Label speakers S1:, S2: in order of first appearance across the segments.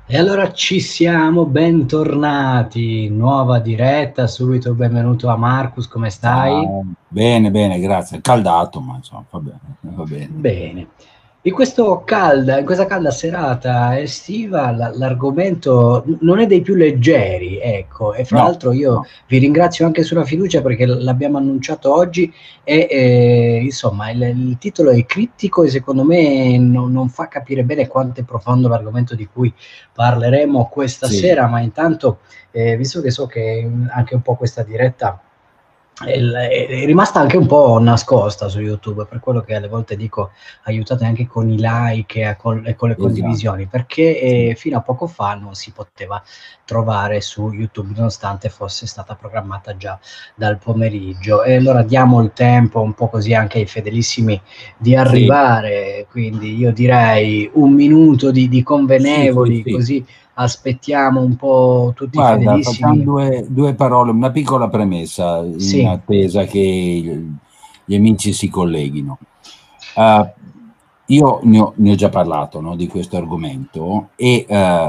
S1: E allora ci siamo, bentornati, nuova diretta, subito benvenuto a Marcus, come stai?
S2: Ciao. Bene, bene, grazie. Caldato, ma insomma, va bene, va bene.
S1: Bene. In questa calda serata estiva, l'argomento non è dei più leggeri, ecco, e fra
S2: No,
S1: l'altro io
S2: no,
S1: vi ringrazio anche sulla fiducia perché l'abbiamo annunciato oggi e insomma il titolo è criptico e secondo me non fa capire bene quanto è profondo l'argomento di cui parleremo questa
S2: sì,
S1: sera, ma intanto, visto che so che anche un po' questa diretta è rimasta anche un po' nascosta su YouTube, per quello che alle volte dico aiutate anche con i like e con le
S2: esatto.
S1: condivisioni, perché
S2: Sì.
S1: fino a poco fa non si poteva trovare su YouTube, nonostante fosse stata programmata già dal pomeriggio. E allora diamo il tempo un po' così anche ai fedelissimi di
S2: Sì,
S1: arrivare, quindi io direi un minuto di
S2: sì, sì,
S1: convenevoli,
S2: sì.
S1: così aspettiamo un po' tutti i
S2: Guarda, facciamo
S1: fedelissimi.
S2: due parole, una piccola premessa in
S1: Sì,
S2: attesa che gli amici si colleghino. Eh, io ne ho già parlato, no, di questo argomento e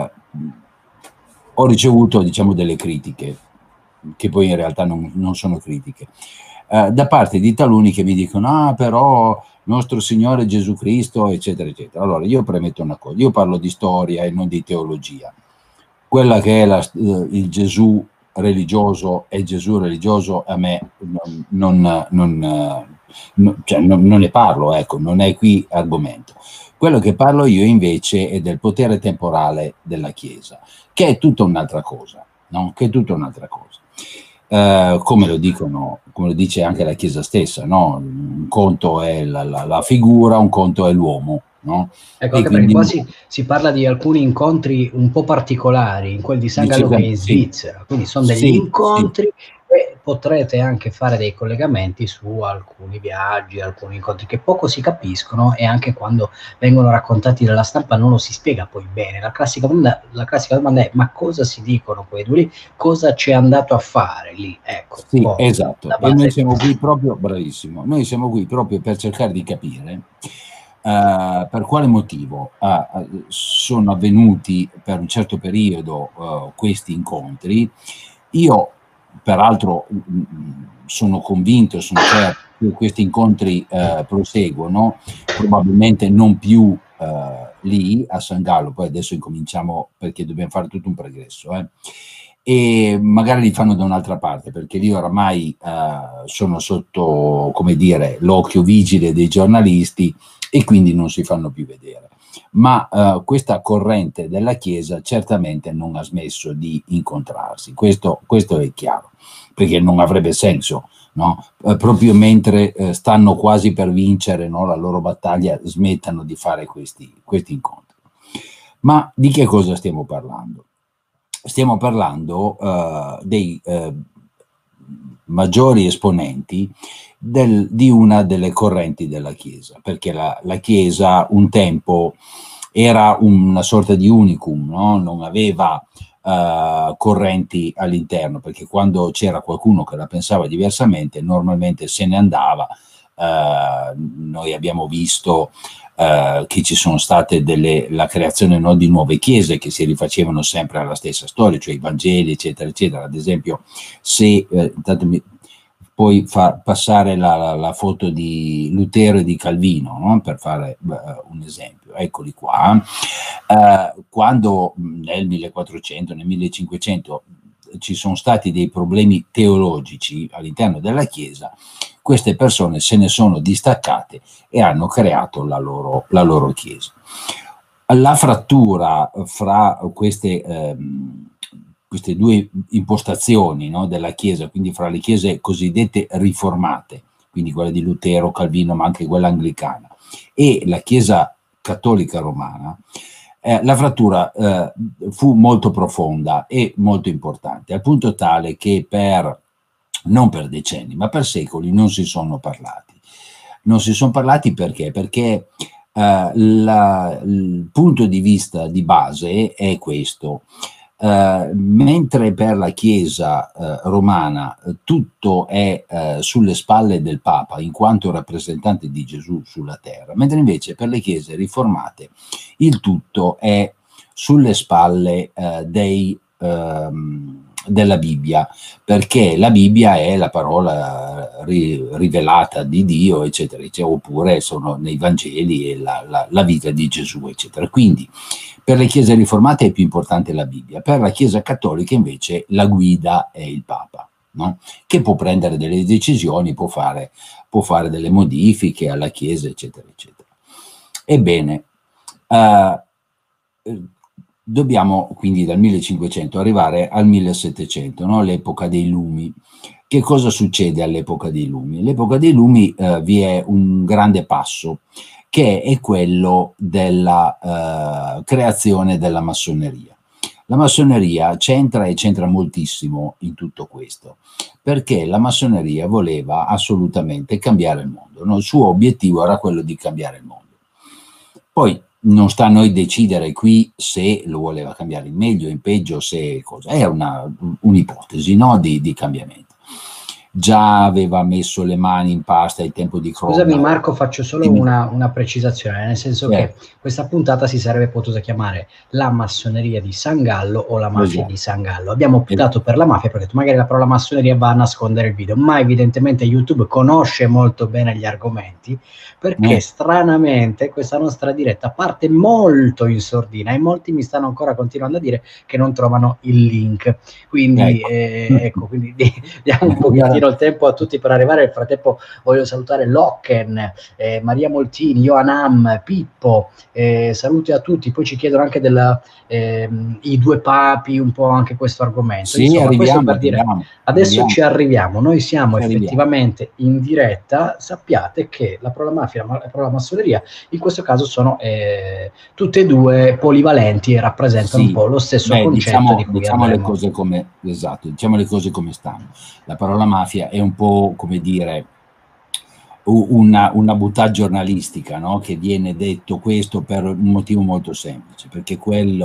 S2: ho ricevuto, diciamo, delle critiche, che poi in realtà non sono critiche, da parte di taluni che mi dicono, ah, però nostro Signore Gesù Cristo, eccetera, eccetera. Allora, io premetto una cosa, io parlo di storia e non di teologia. Quella che è il Gesù religioso e Gesù religioso a me cioè non ne parlo, ecco, non è qui argomento. Quello che parlo io invece è del potere temporale della Chiesa, che è tutta un'altra cosa, no? Che è tutta un'altra cosa. Come lo dicono, come lo dice anche la Chiesa stessa, no? Un conto è la figura, un conto è l'uomo, no?
S1: ecco,
S2: E
S1: anche perché qua
S2: quindi
S1: si parla di alcuni incontri un po' particolari, in quel di San Gallo che è in
S2: sì,
S1: Svizzera, quindi sono degli
S2: sì, sì.
S1: incontri e potrete anche fare dei collegamenti su alcuni viaggi, alcuni incontri che poco si capiscono e anche quando vengono raccontati dalla stampa non lo si spiega poi bene. La classica domanda è: ma cosa si dicono quei due lì? Cosa c'è andato a fare lì? Ecco, un
S2: Sì,
S1: po'
S2: esatto.
S1: la
S2: E noi
S1: base.
S2: siamo qui proprio, bravissimo, noi siamo qui proprio per cercare di capire per quale motivo sono avvenuti per un certo periodo questi incontri. Io, peraltro, sono convinto, sono certo che questi incontri proseguono, probabilmente non più lì a San Gallo, poi adesso incominciamo perché dobbiamo fare tutto un progresso. E magari li fanno da un'altra parte, perché lì oramai sono sotto, come dire, l'occhio vigile dei giornalisti e quindi non si fanno più vedere. Ma questa corrente della Chiesa certamente non ha smesso di incontrarsi, questo è chiaro, perché non avrebbe senso, no? Proprio mentre stanno quasi per vincere, no, la loro battaglia, smettano di fare questi incontri. Ma di che cosa stiamo parlando? Stiamo parlando dei maggiori esponenti di una delle correnti della Chiesa, perché la Chiesa un tempo era una sorta di unicum, no? Non aveva correnti all'interno, perché quando c'era qualcuno che la pensava diversamente, normalmente se ne andava. Noi abbiamo visto che ci sono state la creazione, no, di nuove chiese che si rifacevano sempre alla stessa storia, cioè i Vangeli, eccetera, eccetera. Ad esempio, se intanto puoi far passare la foto di Lutero e di Calvino, no? Per fare un esempio, eccoli qua. Quando nel 1400, nel 1500 ci sono stati dei problemi teologici all'interno della Chiesa, queste persone se ne sono distaccate e hanno creato la loro Chiesa. La frattura fra queste due impostazioni, no, della Chiesa, quindi fra le chiese cosiddette riformate, quindi quella di Lutero, Calvino, ma anche quella anglicana, e la Chiesa cattolica romana, la frattura fu molto profonda e molto importante, al punto tale che non per decenni, ma per secoli non si sono parlati. Non si sono parlati perché? Perché il punto di vista di base è questo. Mentre per la Chiesa romana tutto è sulle spalle del Papa in quanto rappresentante di Gesù sulla terra, mentre invece per le Chiese riformate il tutto è sulle spalle della Bibbia, perché la Bibbia è la parola rivelata di Dio, eccetera, eccetera, oppure sono nei Vangeli e la vita di Gesù, eccetera. Quindi per le chiese riformate è più importante la Bibbia, per la Chiesa cattolica invece la guida è il Papa, no? Che può prendere delle decisioni, può fare delle modifiche alla Chiesa, eccetera, eccetera. Ebbene, dobbiamo quindi dal 1500 arrivare al 1700, no? L'epoca dei lumi. Che cosa succede all'epoca dei lumi? All'epoca dei lumi vi è un grande passo, che è quello della creazione della massoneria. La massoneria c'entra moltissimo in tutto questo, perché la massoneria voleva assolutamente cambiare il mondo, no? Il suo obiettivo era quello di cambiare il mondo. Poi non sta a noi decidere qui se lo voleva cambiare in meglio, in peggio, se cosa. È un'ipotesi, no? di cambiamento. Già aveva messo le mani in pasta al tempo di Cromwell.
S1: Scusami Marco, faccio solo una precisazione, nel senso che questa puntata si sarebbe potuta chiamare la massoneria di San Gallo o la mafia di San Gallo. Abbiamo optato per la mafia perché magari la parola massoneria va a nascondere il video, ma evidentemente YouTube conosce molto bene gli argomenti, perché stranamente questa nostra diretta parte molto in sordina e molti mi stanno ancora continuando a dire che non trovano il link. Quindi ecco, quindi diamo un pochettino il tempo a tutti per arrivare. Nel frattempo voglio salutare Locken, Maria Moltini, Johanam, Pippo, saluti a tutti. Poi ci chiedono anche i due papi, un po' anche questo argomento.
S2: Sì,
S1: insomma,
S2: arriviamo,
S1: questo per dire, adesso ci arriviamo, noi siamo effettivamente in diretta. Sappiate che la parola mafia e la parola massoneria in questo caso sono tutte e due polivalenti e rappresentano un po' lo stesso concetto di cui
S2: diciamo le cose come diciamo le cose come stanno. La parola mafia è un po', come dire, una boutade giornalistica, no? Che viene detto questo per un motivo molto semplice, perché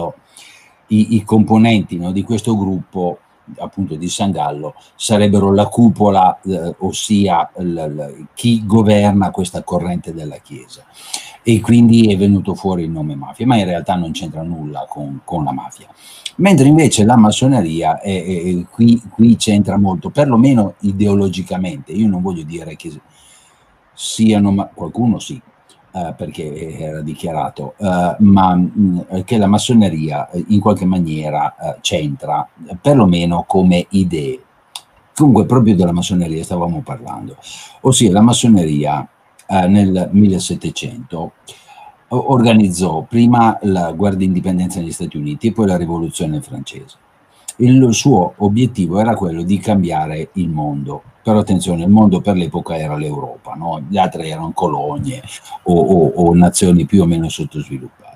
S2: i componenti, no, di questo gruppo, appunto di San Gallo, sarebbero la cupola, ossia chi governa questa corrente della Chiesa, e quindi è venuto fuori il nome mafia, ma in realtà non c'entra nulla con la mafia. Mentre invece la massoneria qui c'entra molto, perlomeno ideologicamente. Io non voglio dire che siano, qualcuno sì, perché era dichiarato, ma che la massoneria in qualche maniera c'entra, perlomeno come idee. Comunque proprio della massoneria stavamo parlando, ossia la massoneria nel 1700 organizzò prima la guerra di indipendenza negli Stati Uniti e poi la rivoluzione francese. Il suo obiettivo era quello di cambiare il mondo, però attenzione, il mondo per l'epoca era l'Europa, no? Gli altri erano colonie o nazioni più o meno sottosviluppate.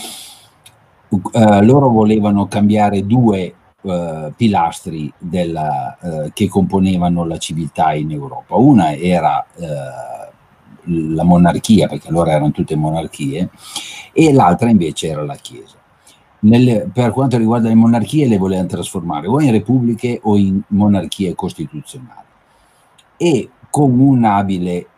S2: Loro volevano cambiare due pilastri che componevano la civiltà in Europa. Una era la monarchia, perché allora erano tutte monarchie, e l'altra invece era la Chiesa. Per quanto riguarda le monarchie, le volevano trasformare o in repubbliche o in monarchie costituzionali, e con un'abile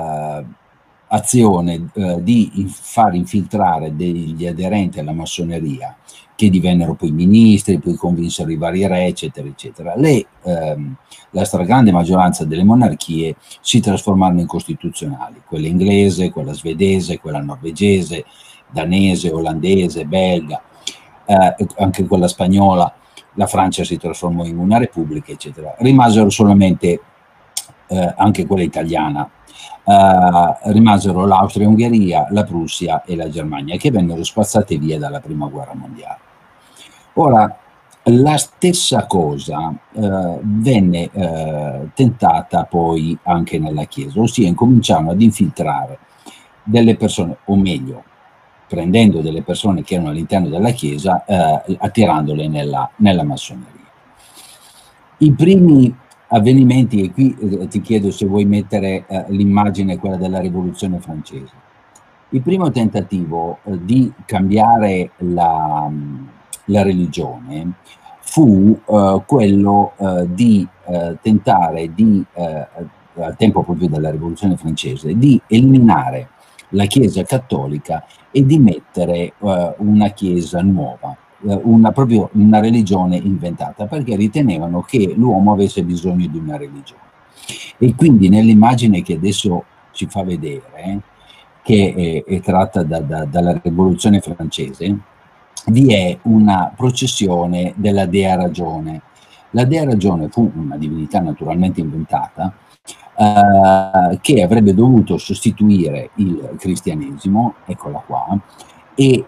S2: azione di far infiltrare degli aderenti alla massoneria, che divennero poi ministri, poi convinsero i vari re, eccetera, eccetera. La stragrande maggioranza delle monarchie si trasformarono in costituzionali, quella inglese, quella svedese, quella norvegese, danese, olandese, belga, anche quella spagnola. La Francia si trasformò in una repubblica, eccetera. Rimasero solamente, anche quella italiana, rimasero l'Austria-Ungheria, la Prussia e la Germania, che vennero spazzate via dalla Prima Guerra Mondiale. Ora, la stessa cosa venne tentata poi anche nella Chiesa, ossia incominciarono ad infiltrare delle persone, o meglio, prendendo delle persone che erano all'interno della Chiesa, attirandole nella massoneria. I primi avvenimenti, e qui ti chiedo se vuoi mettere l'immagine, quella della Rivoluzione francese. Il primo tentativo di cambiare la religione fu quello di tentare al tempo proprio della Rivoluzione francese, di eliminare la Chiesa cattolica e di mettere una Chiesa nuova, proprio una religione inventata, perché ritenevano che l'uomo avesse bisogno di una religione. E quindi nell'immagine che adesso ci fa vedere, che è tratta dalla Rivoluzione francese, vi è una processione della Dea Ragione. La Dea Ragione fu una divinità naturalmente inventata, che avrebbe dovuto sostituire il cristianesimo, eccola qua, e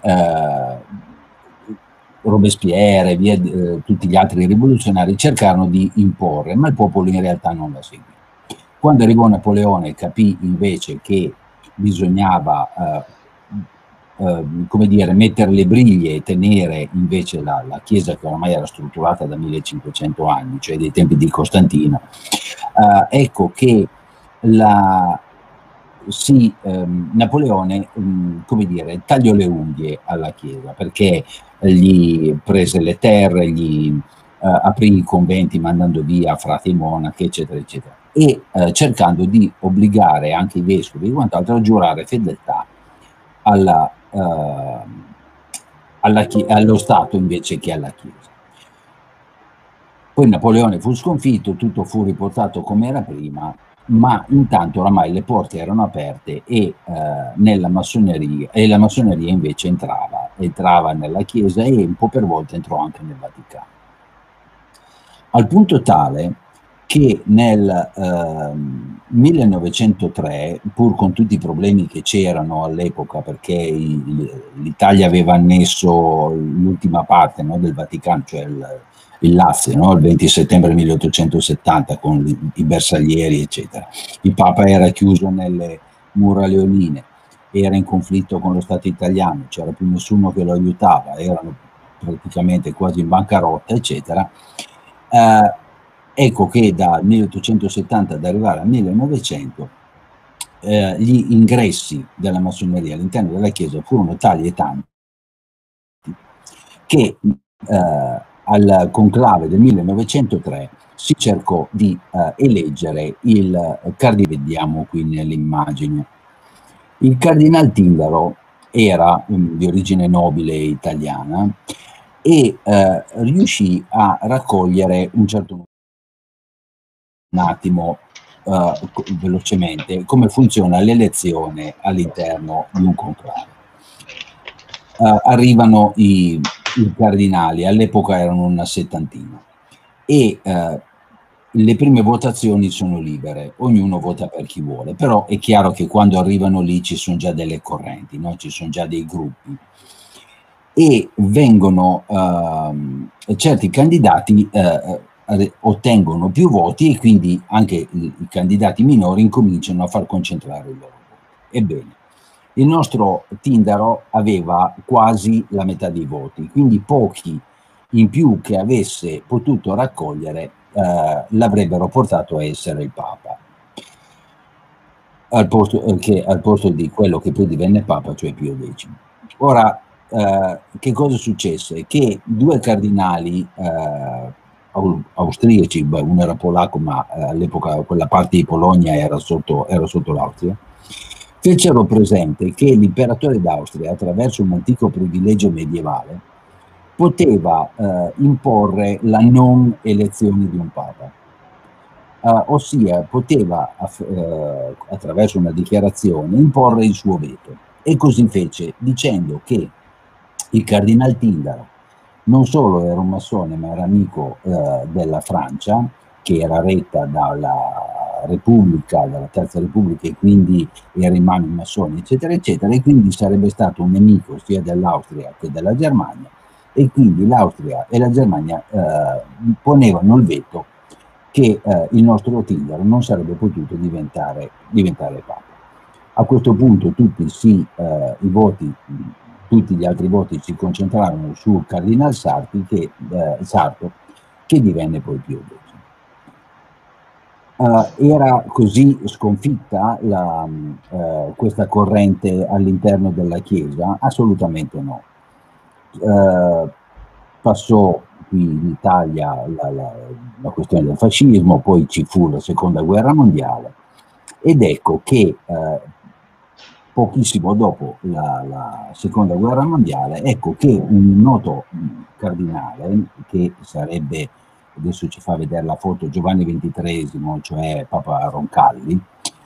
S2: Robespierre e tutti gli altri rivoluzionari cercarono di imporre, ma il popolo in realtà non la seguì. Quando arrivò Napoleone capì invece che bisognava come dire, mettere le briglie e tenere invece la Chiesa, che oramai era strutturata da 1500 anni, cioè dei tempi di Costantino. Ecco che Napoleone, come dire, tagliò le unghie alla Chiesa, perché gli prese le terre, gli aprì i conventi mandando via frati e monache, eccetera, eccetera, e cercando di obbligare anche i vescovi e quant'altro a giurare fedeltà allo Stato invece che alla Chiesa. Poi Napoleone fu sconfitto, tutto fu riportato come era prima, ma intanto oramai le porte erano aperte e la massoneria invece entrava nella Chiesa e un po' per volta entrò anche nel Vaticano. Al punto tale che nel 1903, pur con tutti i problemi che c'erano all'epoca, perché l'Italia aveva annesso l'ultima parte, no, del Vaticano, cioè il Lazio, no, il 20 settembre 1870 con i bersaglieri, eccetera. Il Papa era chiuso nelle mura leonine, era in conflitto con lo Stato italiano, c'era più nessuno che lo aiutava, erano praticamente quasi in bancarotta, eccetera. Ecco che dal 1870 ad arrivare al 1900 gli ingressi della massoneria all'interno della Chiesa furono tali e tanti che al conclave del 1903 si cercò di eleggere il cardinale, vediamo qui nell'immagine. Il cardinal Tindaro era di origine nobile italiana e riuscì a raccogliere un certo numero. Un attimo velocemente come funziona l'elezione all'interno di un conclave. Arrivano i cardinali, all'epoca erano una settantina, e le prime votazioni sono libere, ognuno vota per chi vuole, però è chiaro che quando arrivano lì ci sono già delle correnti, no? Ci sono già dei gruppi e vengono certi candidati ottengono più voti e quindi anche i candidati minori incominciano a far concentrare il loro voto. Ebbene, il nostro Tindaro aveva quasi la metà dei voti, quindi pochi in più che avesse potuto raccogliere l'avrebbero portato a essere il Papa, al posto di quello che poi divenne Papa, cioè Pio X. Ora, che cosa successe? Che due cardinali austriaci, uno era polacco, ma all'epoca quella parte di Polonia era sotto l'Austria, fecero presente che l'imperatore d'Austria, attraverso un antico privilegio medievale, poteva imporre la non elezione di un papa, ossia poteva attraverso una dichiarazione imporre il suo veto, e così fece, dicendo che il cardinal Tindaro non solo era un massone, ma era amico della Francia, che era retta dalla Repubblica, dalla Terza Repubblica, e quindi era in mano i massoni, eccetera, eccetera, e quindi sarebbe stato un nemico sia dell'Austria che della Germania, e quindi l'Austria e la Germania ponevano il veto che il nostro Tindaro non sarebbe potuto diventare Papa. A questo punto tutti gli altri voti si concentrarono sul cardinal Sarto, che divenne poi Pio X. Era così sconfitta questa corrente all'interno della Chiesa? Assolutamente no. Passò qui in Italia la questione del fascismo, poi ci fu la Seconda Guerra Mondiale, ed ecco che pochissimo dopo la seconda guerra mondiale, ecco che un noto cardinale, che sarebbe, adesso ci fa vedere la foto, Giovanni XXIII, cioè Papa Roncalli,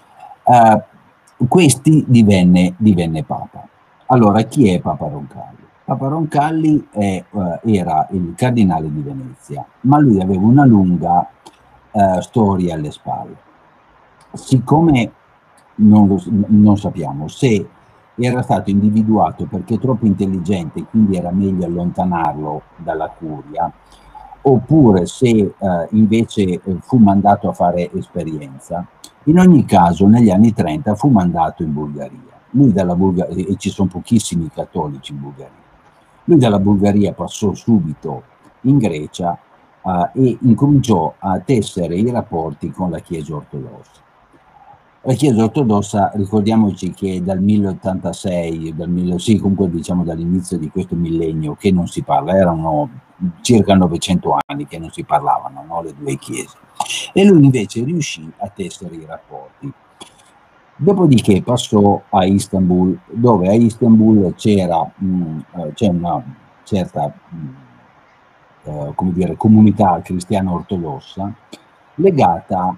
S2: questi divenne Papa. Allora, chi è Papa Roncalli? Papa Roncalli era il cardinale di Venezia, ma lui aveva una lunga storia alle spalle. Siccome non sappiamo se era stato individuato perché troppo intelligente, quindi era meglio allontanarlo dalla curia, oppure se invece fu mandato a fare esperienza. In ogni caso, negli anni 30 fu mandato in Bulgaria. Lui dalla Bulgaria, e ci sono pochissimi cattolici in Bulgaria, lui dalla Bulgaria passò subito in Grecia e incominciò a tessere i rapporti con la Chiesa ortodossa. La Chiesa ortodossa, ricordiamoci che dal 1086, sì, comunque diciamo dall'inizio di questo millennio che non si parla, erano circa 900 anni che non si parlavano, no, le due chiese. E lui invece riuscì a tessere i rapporti. Dopodiché passò a Istanbul, dove a Istanbul c'è una certa come dire, comunità cristiana ortodossa legata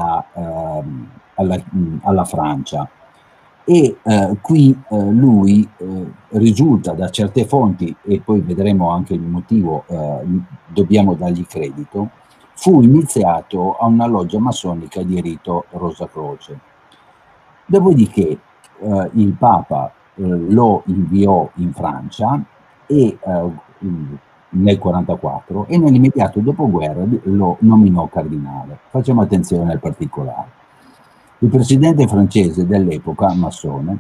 S2: alla Francia, e qui lui risulta da certe fonti, e poi vedremo anche il motivo, dobbiamo dargli credito, fu iniziato a una loggia massonica di rito Rosacroce. Dopodiché il Papa lo inviò in Francia e nel 1944, e nell'immediato dopoguerra lo nominò cardinale. Facciamo attenzione al particolare. Il presidente francese dell'epoca, massone,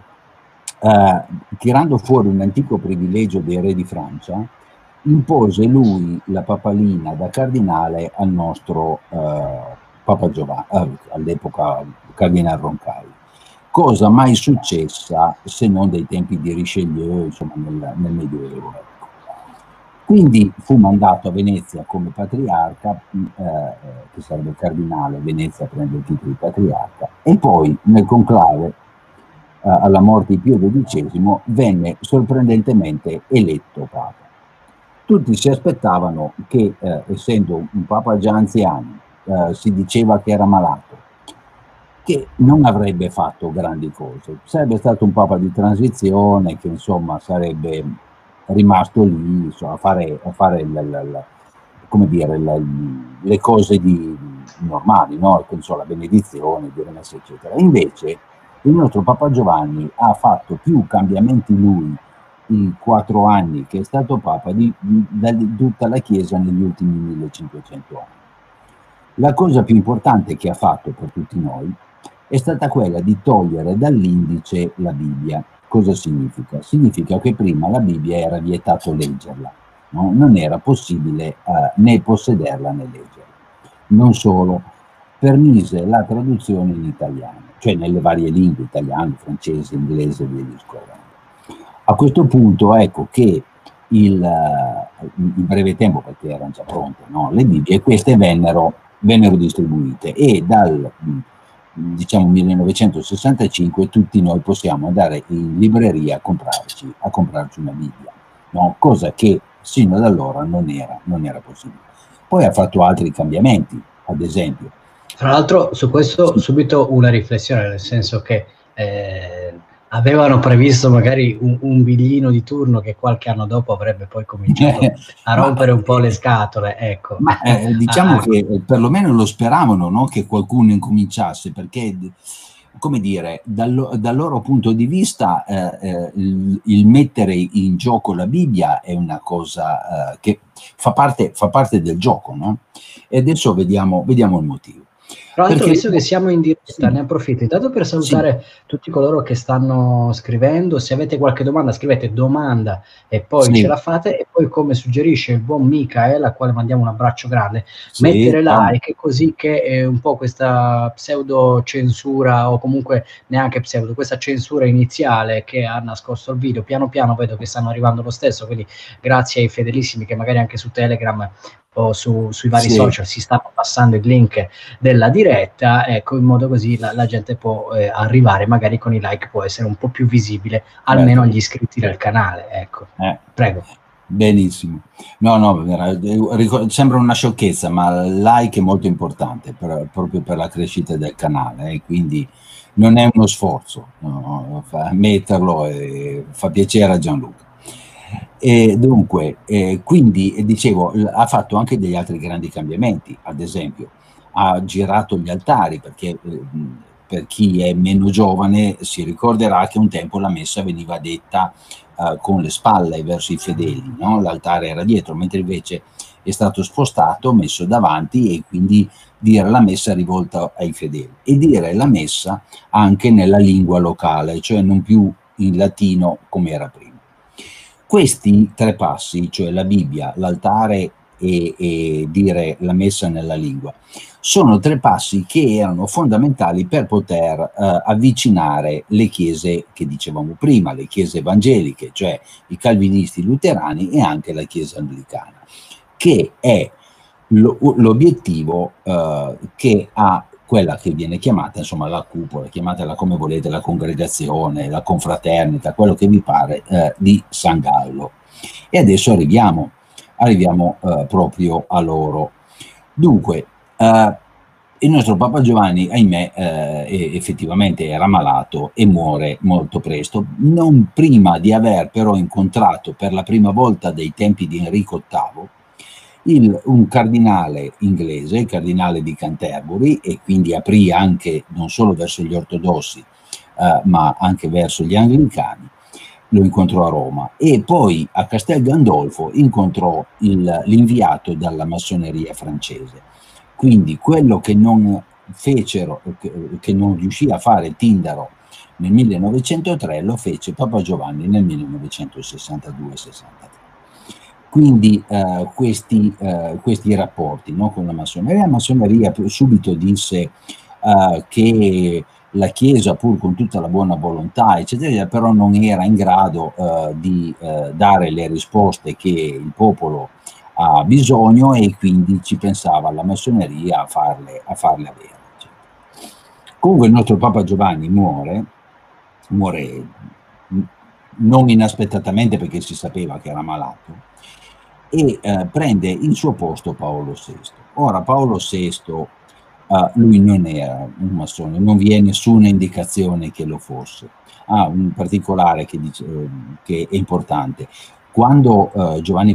S2: tirando fuori un antico privilegio dei re di Francia, impose lui la papalina da cardinale al nostro Papa Giovanni, all'epoca cardinale Roncalli, cosa mai successa se non dai tempi di Richelieu, insomma nel Medioevo. Quindi fu mandato a Venezia come patriarca, che sarebbe il cardinale. Venezia prende il titolo di patriarca, e poi nel conclave, alla morte di Pio XII, venne sorprendentemente eletto papa. Tutti si aspettavano che, essendo un papa già anziano, si diceva che era malato, che non avrebbe fatto grandi cose, sarebbe stato un papa di transizione, che insomma sarebbe rimasto lì, insomma, a fare come dire, le cose normali, no? La benedizione, dire messa, eccetera. Invece il nostro Papa Giovanni ha fatto più cambiamenti lui in 4 anni che è stato Papa di tutta la Chiesa negli ultimi 1500 anni. La cosa più importante che ha fatto per tutti noi è stata quella di togliere dall'indice la Bibbia. Cosa significa? Significa che prima la Bibbia era vietato leggerla, no? Non era possibile né possederla né leggerla. Non solo, permise la traduzione in italiano, cioè nelle varie lingue, italiano, francese, inglese e via discorrendo. A questo punto ecco che in breve tempo, perché erano già pronte, no, le Bibbie, e queste vennero distribuite, e dal diciamo 1965 tutti noi possiamo andare in libreria a comprarci una Bibbia, no? Cosa che sino ad allora non era possibile. Poi ha fatto altri cambiamenti, ad esempio.
S1: Tra l'altro su questo subito una riflessione, nel senso che avevano previsto magari un biglino di turno che qualche anno dopo avrebbe poi cominciato a rompere un po' le scatole, ecco.
S2: Ma diciamo che perlomeno lo speravano, no? Che qualcuno incominciasse, perché, come dire, dal loro punto di vista il mettere in gioco la Bibbia è una cosa che fa parte del gioco, no? E adesso vediamo il motivo.
S1: Tra l'altro, visto che siamo in diretta, ne approfitto intanto per salutare tutti coloro che stanno scrivendo. Se avete qualche domanda, scrivete domanda e poi ce la fate, e poi, come suggerisce il buon Michael, al quale mandiamo un abbraccio grande, mettere like, così che un po' questa pseudo censura, o comunque neanche pseudo, questa censura iniziale che ha nascosto il video, piano piano vedo che stanno arrivando lo stesso, quindi grazie ai fedelissimi che magari anche su Telegram o sui vari social si stanno passando il link del nella diretta, ecco, in modo così la gente può arrivare, magari con i like può essere un po' più visibile, almeno agli iscritti del canale, ecco. Prego.
S2: Benissimo. No, sembra una sciocchezza, ma il like è molto importante proprio per la crescita del canale, quindi non è uno sforzo, no, metterlo e fa piacere a Gianluca. E dunque, quindi dicevo, ha fatto anche degli altri grandi cambiamenti, ad esempio ha girato gli altari, perché per chi è meno giovane si ricorderà che un tempo la messa veniva detta con le spalle verso i fedeli, no? L'altare era dietro, mentre invece è stato spostato, messo davanti, e quindi dire la messa rivolta ai fedeli e dire la messa anche nella lingua locale, cioè non più in latino come era prima. Questi tre passi, cioè la Bibbia, l'altare e dire la messa nella lingua, sono tre passi che erano fondamentali per poter avvicinare le chiese che dicevamo prima, le chiese evangeliche, cioè i calvinisti luterani e anche la chiesa anglicana, che è l'obiettivo che ha quella che viene chiamata, insomma, la cupola, chiamatela come volete, la congregazione, la confraternita, quello che vi pare, di San Gallo. E adesso arriviamo proprio a loro. Dunque, il nostro Papa Giovanni, ahimè, effettivamente era malato e muore molto presto, non prima di aver però incontrato per la prima volta dei tempi di Enrico VIII un cardinale inglese, il cardinale di Canterbury, e quindi aprì anche non solo verso gli ortodossi ma anche verso gli anglicani. Lo incontrò a Roma e poi a Castel Gandolfo incontrò l'inviato dalla massoneria francese. Quindi quello che non fecero, che non riuscì a fare Tindaro nel 1903, lo fece Papa Giovanni nel 1962-63. Quindi questi rapporti, no, con la massoneria. La massoneria subito disse che la Chiesa, pur con tutta la buona volontà, eccetera, però non era in grado di dare le risposte che il popolo ha bisogno, e quindi ci pensava la massoneria a farle avere. Comunque il nostro Papa Giovanni muore non inaspettatamente, perché si sapeva che era malato, e prende il suo posto Paolo VI. Ora Paolo VI, lui non era un massone, non vi è nessuna indicazione che lo fosse. Un particolare che è importante: quando Giovanni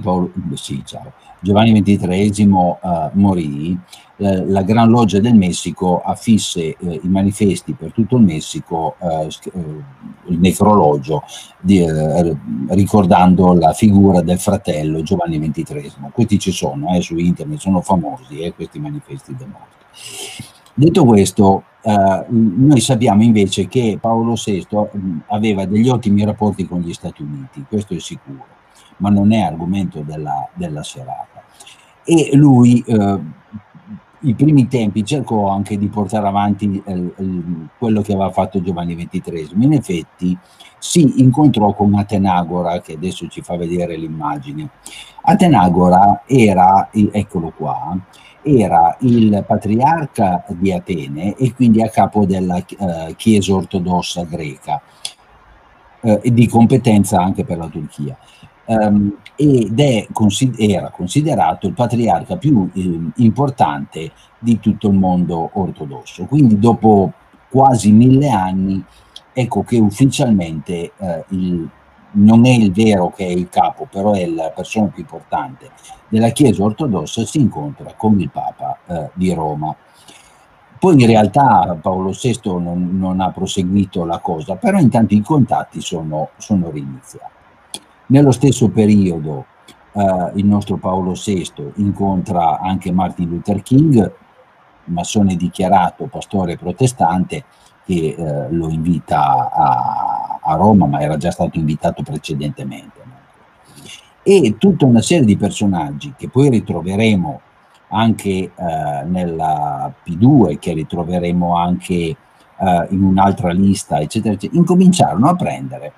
S2: XXIII morì, la Gran Loggia del Messico affisse i manifesti per tutto il Messico, il necrologio, ricordando la figura del fratello Giovanni XXIII. Questi ci sono su internet, sono famosi questi manifesti del morto. Detto questo, noi sappiamo invece che Paolo VI aveva degli ottimi rapporti con gli Stati Uniti, questo è sicuro, ma non è argomento della serata. E lui i primi tempi cercò anche di portare avanti quello che aveva fatto Giovanni XXIII. In effetti si incontrò con Atenagora, che adesso ci fa vedere l'immagine. Atenagora era, eccolo qua, era il patriarca di Atene e quindi a capo della Chiesa ortodossa greca, e di competenza anche per la Turchia. Ed era considerato il patriarca più importante di tutto il mondo ortodosso. Quindi dopo quasi 1000 anni, ecco che ufficialmente non è il vero che è il capo, però è la persona più importante della Chiesa ortodossa, si incontra con il Papa di Roma. Poi in realtà Paolo VI non ha proseguito la cosa, però intanto i contatti sono riniziati. Nello stesso periodo il nostro Paolo VI incontra anche Martin Luther King, massone dichiarato, pastore protestante, che lo invita a Roma, ma era già stato invitato precedentemente. E tutta una serie di personaggi che poi ritroveremo anche nella P2, che ritroveremo anche in un'altra lista, eccetera, eccetera, incominciarono a prendere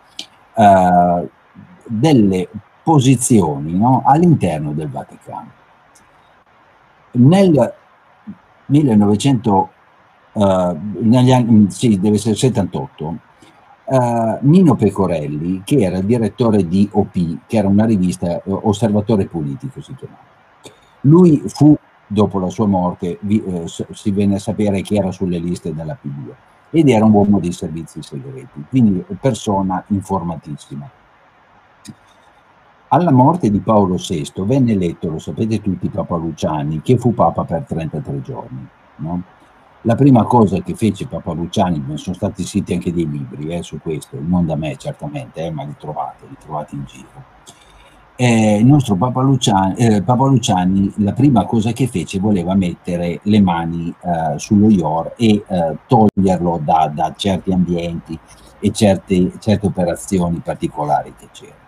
S2: delle posizioni, no, all'interno del Vaticano. 1900, negli anni, sì, deve essere 78, Nino Pecorelli, che era il direttore di OP, che era una rivista, Osservatore Politico si chiamava. Lui fu, dopo la sua morte, si venne a sapere che era sulle liste della P2 ed era un uomo dei servizi segreti, quindi persona informatissima. Alla morte di Paolo VI venne eletto, lo sapete tutti, Papa Luciani, che fu Papa per 33 giorni. No? La prima cosa che fece Papa Luciani, sono stati scritti anche dei libri su questo, non da me certamente, ma li trovate in giro. Il nostro Papa Luciani, la prima cosa che fece, voleva mettere le mani sullo IOR e toglierlo da certi ambienti e certe operazioni particolari che c'erano.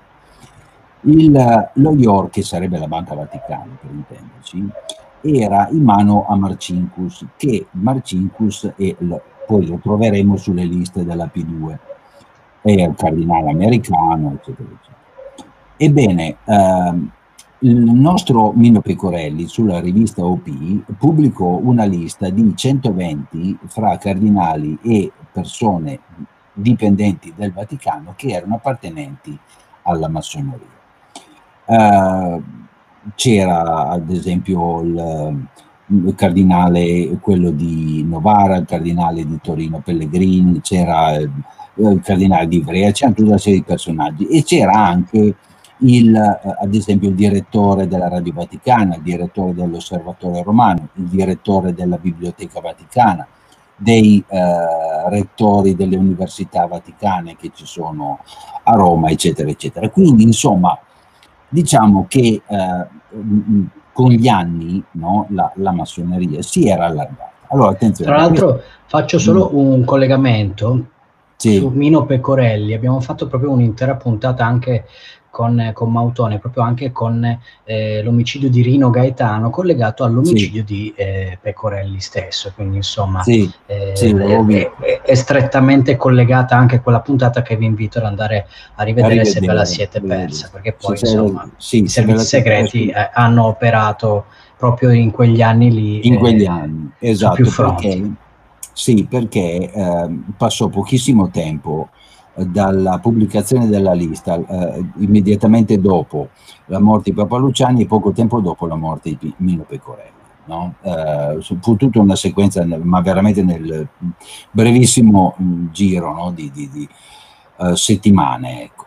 S2: Lo IOR, che sarebbe la Banca Vaticana per intenderci, era in mano a Marcinkus, che Marcinkus, poi lo troveremo sulle liste della P2, è il cardinale americano, eccetera, eccetera. Ebbene, il nostro Nino Pecorelli sulla rivista OP pubblicò una lista di 120 fra cardinali e persone dipendenti del Vaticano che erano appartenenti alla massoneria. C'era ad esempio il cardinale, quello di Novara, il cardinale di Torino Pellegrini, c'era il cardinale di Ivrea, c'era tutta una serie di personaggi, e c'era anche ad esempio il direttore della Radio Vaticana, il direttore dell'Osservatore Romano, il direttore della Biblioteca Vaticana, dei rettori delle università vaticane che ci sono a Roma, eccetera, eccetera. Quindi, insomma, diciamo che con gli anni, no, la massoneria si era allargata. Allora, attenzione.
S1: Tra l'altro faccio solo un collegamento su Nino Pecorelli. Abbiamo fatto proprio un'intera puntata anche con Mautone, proprio anche con l'omicidio di Rino Gaetano collegato all'omicidio di Pecorelli stesso, quindi insomma è strettamente collegata anche quella puntata, che vi invito ad andare a rivedere se ve la siete persa, perché poi insomma i servizi segreti hanno operato proprio in quegli anni lì,
S2: in quegli anni, esatto,
S1: su più fronti.
S2: Perché passò pochissimo tempo dalla pubblicazione della lista, immediatamente dopo la morte di Papa Luciani e poco tempo dopo la morte di Nino Pecorelli. No? Fu tutta una sequenza, ma veramente nel brevissimo giro, no? di settimane. Ecco.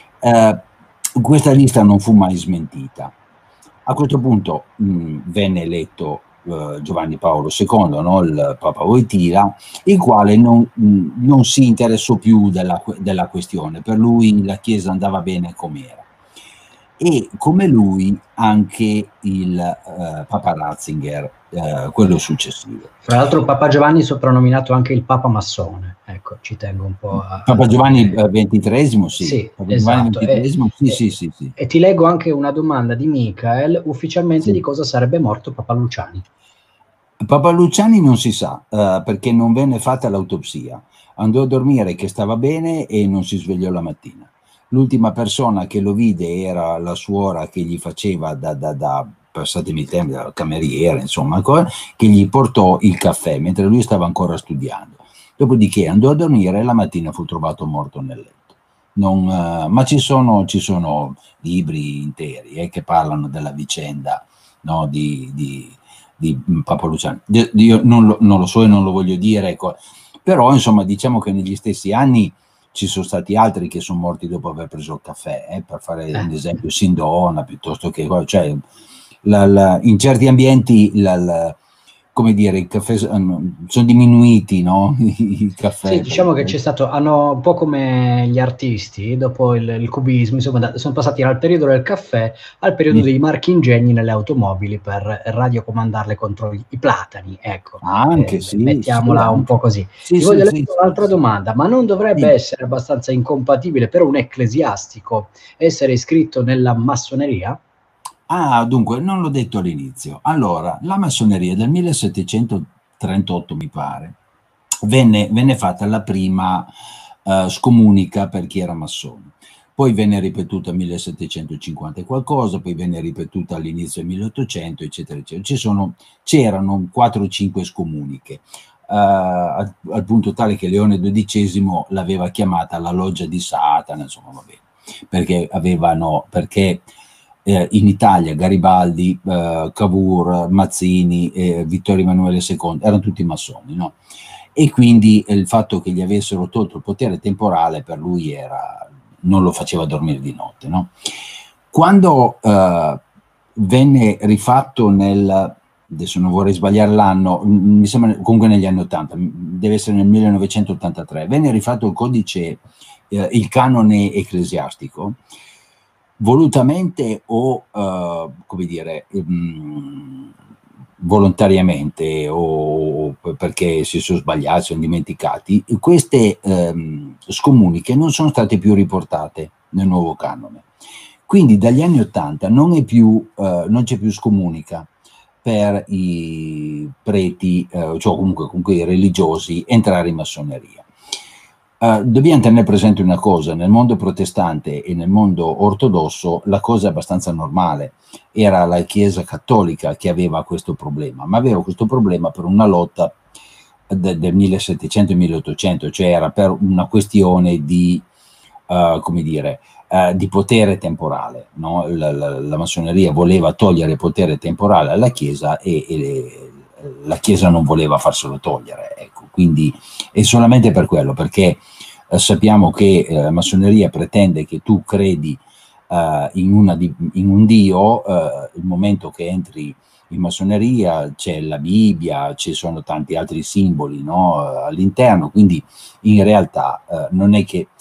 S2: Questa lista non fu mai smentita. A questo punto venne eletto Giovanni Paolo II, no? Il Papa Wojtyla, il quale non si interessò più della questione. Per lui la Chiesa andava bene com'era. E come lui anche il Papa Ratzinger, quello successivo.
S1: Fra l'altro Papa Giovanni soprannominato anche il Papa Massone, ecco, ci tengo un po' a...
S2: Papa Giovanni XXIII, sì.
S1: Sì,
S2: Papa
S1: esatto.
S2: Giovanni XXIII, sì.
S1: E ti leggo anche una domanda di Michael, ufficialmente di cosa sarebbe morto Papa Luciani?
S2: Papa Luciani non si sa, perché non venne fatta l'autopsia. Andò a dormire che stava bene e non si svegliò la mattina. L'ultima persona che lo vide era la suora che gli faceva passatemi il tempo, da cameriera, insomma, che gli portò il caffè mentre lui stava ancora studiando. Dopodiché andò a dormire e la mattina fu trovato morto nel letto. Ma ci sono libri interi che parlano della vicenda, no, di Papa Luciani. Io non lo so e non lo voglio dire, ecco. Però insomma diciamo che negli stessi anni ci sono stati altri che sono morti dopo aver preso il caffè, per fare un esempio Sindona, piuttosto che, cioè, in certi ambienti come dire, i caffè sono diminuiti, no? I caffè.
S1: Sì, diciamo che c'è stato, hanno un po' come gli artisti, dopo il cubismo, insomma, sono passati dal periodo del caffè al periodo dei marchingegni nelle automobili per radiocomandarle contro i platani, ecco.
S2: Anche sì.
S1: Mettiamola un po' così. Ti voglio leggere un'altra domanda, ma non dovrebbe essere abbastanza incompatibile per un ecclesiastico essere iscritto nella massoneria?
S2: Dunque, non l'ho detto all'inizio. Allora, la massoneria del 1738, mi pare, venne fatta la prima scomunica per chi era massone. poi venne ripetuta nel 1750 e qualcosa, poi venne ripetuta all'inizio del 1800, eccetera, eccetera. C'erano 4 o 5 scomuniche, al punto tale che Leone XII l'aveva chiamata la loggia di Satana, insomma, va bene, perché in Italia Garibaldi, Cavour, Mazzini, Vittorio Emanuele II erano tutti massoni, no? E quindi il fatto che gli avessero tolto il potere temporale per lui non lo faceva dormire di notte, no? Quando venne rifatto adesso non vorrei sbagliare l'anno, mi sembra comunque negli anni 80, deve essere nel 1983, venne rifatto il codice, il canone ecclesiastico, volutamente o, come dire, volontariamente o perché si sono sbagliati, sono dimenticati, queste scomuniche non sono state più riportate nel nuovo canone. Quindi dagli anni 80 non c'è più scomunica per i preti, cioè comunque i religiosi, entrare in massoneria. Dobbiamo tenere presente una cosa: nel mondo protestante e nel mondo ortodosso la cosa è abbastanza normale. Era la Chiesa cattolica che aveva questo problema, ma aveva questo problema per una lotta del 1700 e 1800, cioè era per una questione di, come dire, di potere temporale, no? La massoneria voleva togliere potere temporale alla Chiesa e la Chiesa non voleva farselo togliere, ecco. Quindi è solamente per quello, perché sappiamo che la massoneria pretende che tu credi in un Dio. Il momento che entri in massoneria c'è la Bibbia, ci sono tanti altri simboli, no, all'interno, quindi in realtà non è che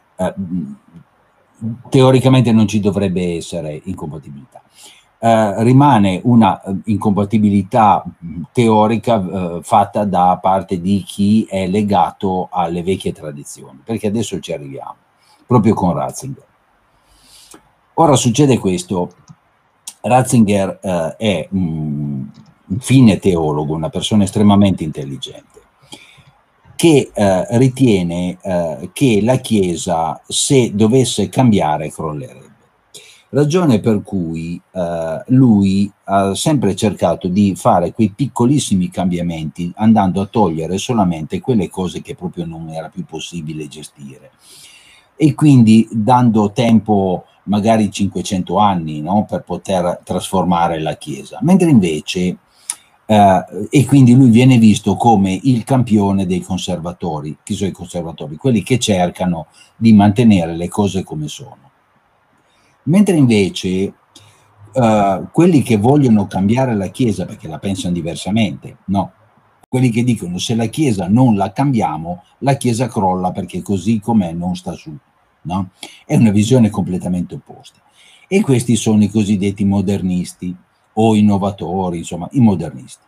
S2: teoricamente non ci dovrebbe essere incompatibilità. Rimane una incompatibilità teorica fatta da parte di chi è legato alle vecchie tradizioni, perché adesso ci arriviamo, proprio con Ratzinger. Ora succede questo: Ratzinger è un fine teologo, una persona estremamente intelligente, che ritiene che la Chiesa, se dovesse cambiare, crollerebbe. Ragione per cui lui ha sempre cercato di fare quei piccolissimi cambiamenti, andando a togliere solamente quelle cose che proprio non era più possibile gestire, e quindi dando tempo, magari 500 anni, no, per poter trasformare la Chiesa, mentre invece e quindi lui viene visto come il campione dei conservatori. Chi sono i conservatori? Quelli che cercano di mantenere le cose come sono. Mentre invece quelli che vogliono cambiare la Chiesa perché la pensano diversamente, no, quelli che dicono se la Chiesa non la cambiamo, la Chiesa crolla perché così com'è non sta su, no? È una visione completamente opposta. E questi sono i cosiddetti modernisti o innovatori, insomma, i modernisti.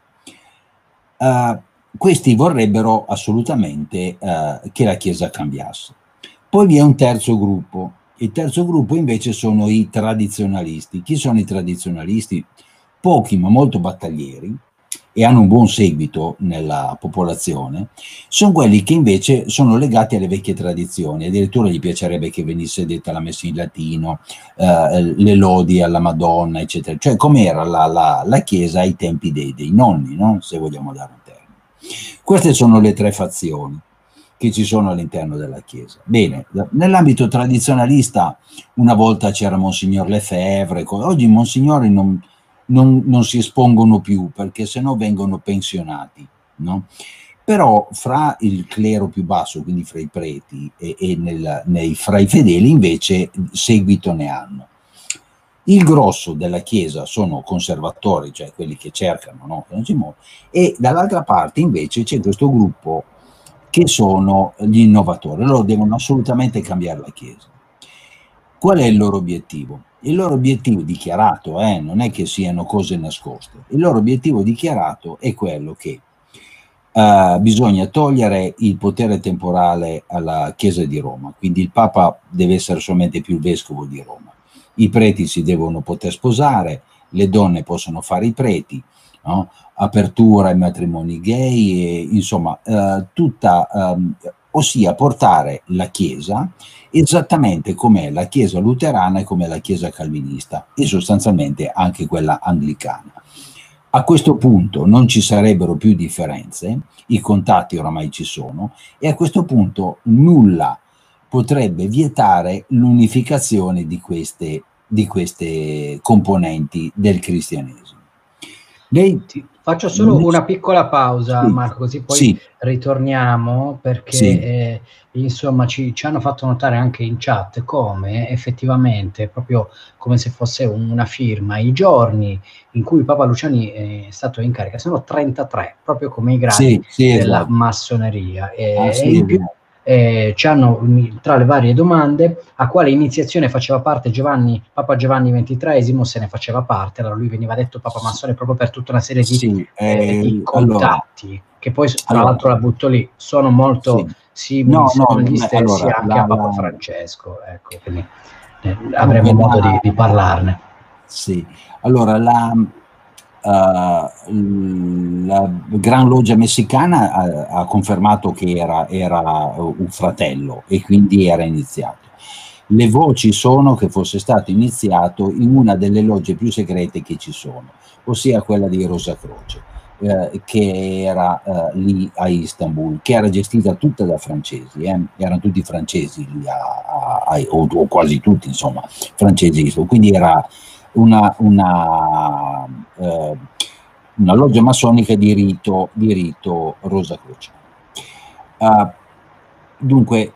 S2: Questi vorrebbero assolutamente che la Chiesa cambiasse. Poi vi è un terzo gruppo. Il terzo gruppo invece sono i tradizionalisti. Chi sono i tradizionalisti? Pochi ma molto battaglieri e hanno un buon seguito nella popolazione. Sono quelli che invece sono legati alle vecchie tradizioni, addirittura gli piacerebbe che venisse detta la messa in latino, le lodi alla Madonna, eccetera, cioè com'era la Chiesa ai tempi dei nonni, no? Se vogliamo dare un termine. Queste sono le tre fazioni che ci sono all'interno della Chiesa. Bene, nell'ambito tradizionalista una volta c'era Monsignor Lefebvre, oggi i monsignori non si espongono più perché sennò vengono pensionati, no? Però fra il clero più basso, quindi fra i preti e fra i fedeli invece seguito ne hanno. Il grosso della Chiesa sono conservatori, cioè quelli che cercano, no? E dall'altra parte invece c'è questo gruppo che sono gli innovatori. Loro devono assolutamente cambiare la Chiesa. Qual è il loro obiettivo? Il loro obiettivo dichiarato, non è che siano cose nascoste, il loro obiettivo dichiarato è quello che bisogna togliere il potere temporale alla Chiesa di Roma, quindi il Papa deve essere solamente più il vescovo di Roma, i preti si devono poter sposare, le donne possono fare i preti, no? Apertura ai matrimoni gay, e, insomma, ossia portare la Chiesa esattamente com'è la Chiesa luterana e com'è la Chiesa calvinista, e sostanzialmente anche quella anglicana. A questo punto non ci sarebbero più differenze, i contatti oramai ci sono, e a questo punto nulla potrebbe vietare l'unificazione di queste componenti del cristianesimo.
S1: Faccio solo una piccola pausa,
S2: sì,
S1: Marco, così poi
S2: sì,
S1: ritorniamo, perché
S2: sì,
S1: insomma ci hanno fatto notare anche in chat come effettivamente, proprio come se fosse una firma, i giorni in cui Papa Luciani è stato in carica sono 33, proprio come i gradi
S2: sì,
S1: della
S2: esatto.
S1: massoneria, e
S2: Sì,
S1: in più
S2: esatto.
S1: ci hanno, tra le varie domande, a quale iniziazione faceva parte Papa Giovanni XXIII, se ne faceva parte. Allora lui veniva detto Papa Massone proprio per tutta una serie di
S2: Sì, allora,
S1: contatti, che poi tra l'altro la butto lì, sono molto
S2: sì.
S1: simili,
S2: No,
S1: se non gli
S2: beh,
S1: stessi,
S2: allora,
S1: anche a Papa Francesco, ecco, quindi avremo
S2: dunque,
S1: modo di parlarne.
S2: sì, allora la Gran Loggia Messicana ha confermato che era un fratello, e quindi era iniziato. Le voci sono che fosse stato iniziato in una delle logge più segrete che ci sono, ossia quella di Rosa Croce, che era lì a Istanbul, che era gestita tutta da francesi, erano tutti francesi lì, o quasi tutti, insomma, francesi. Quindi era una loggia massonica di rito rosacrociano. Dunque,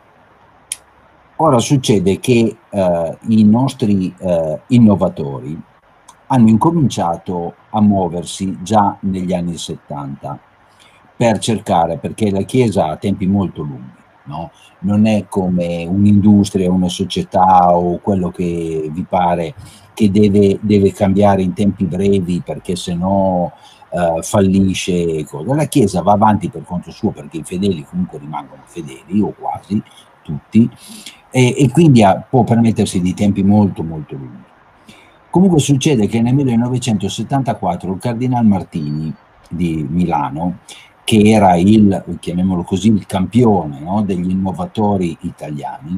S2: ora succede che i nostri innovatori hanno incominciato a muoversi già negli anni 70 per cercare, perché la Chiesa ha tempi molto lunghi, no? Non è come un'industria, una società o quello che vi pare, che deve cambiare in tempi brevi, perché se no fallisce. La Chiesa va avanti per conto suo, perché i fedeli comunque rimangono fedeli, o quasi tutti, e quindi può permettersi di tempi molto molto lunghi. Comunque succede che nel 1974 il Cardinal Martini di Milano, che era chiamiamolo così, il campione, no, degli innovatori italiani,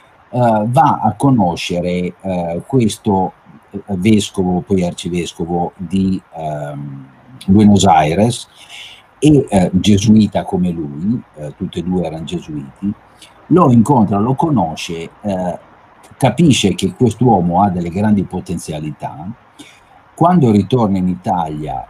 S2: va a conoscere questo vescovo, poi arcivescovo di Buenos Aires, e gesuita come lui, tutti e due erano gesuiti. Lo incontra, lo conosce, capisce che quest'uomo ha delle grandi potenzialità. Quando ritorna in Italia,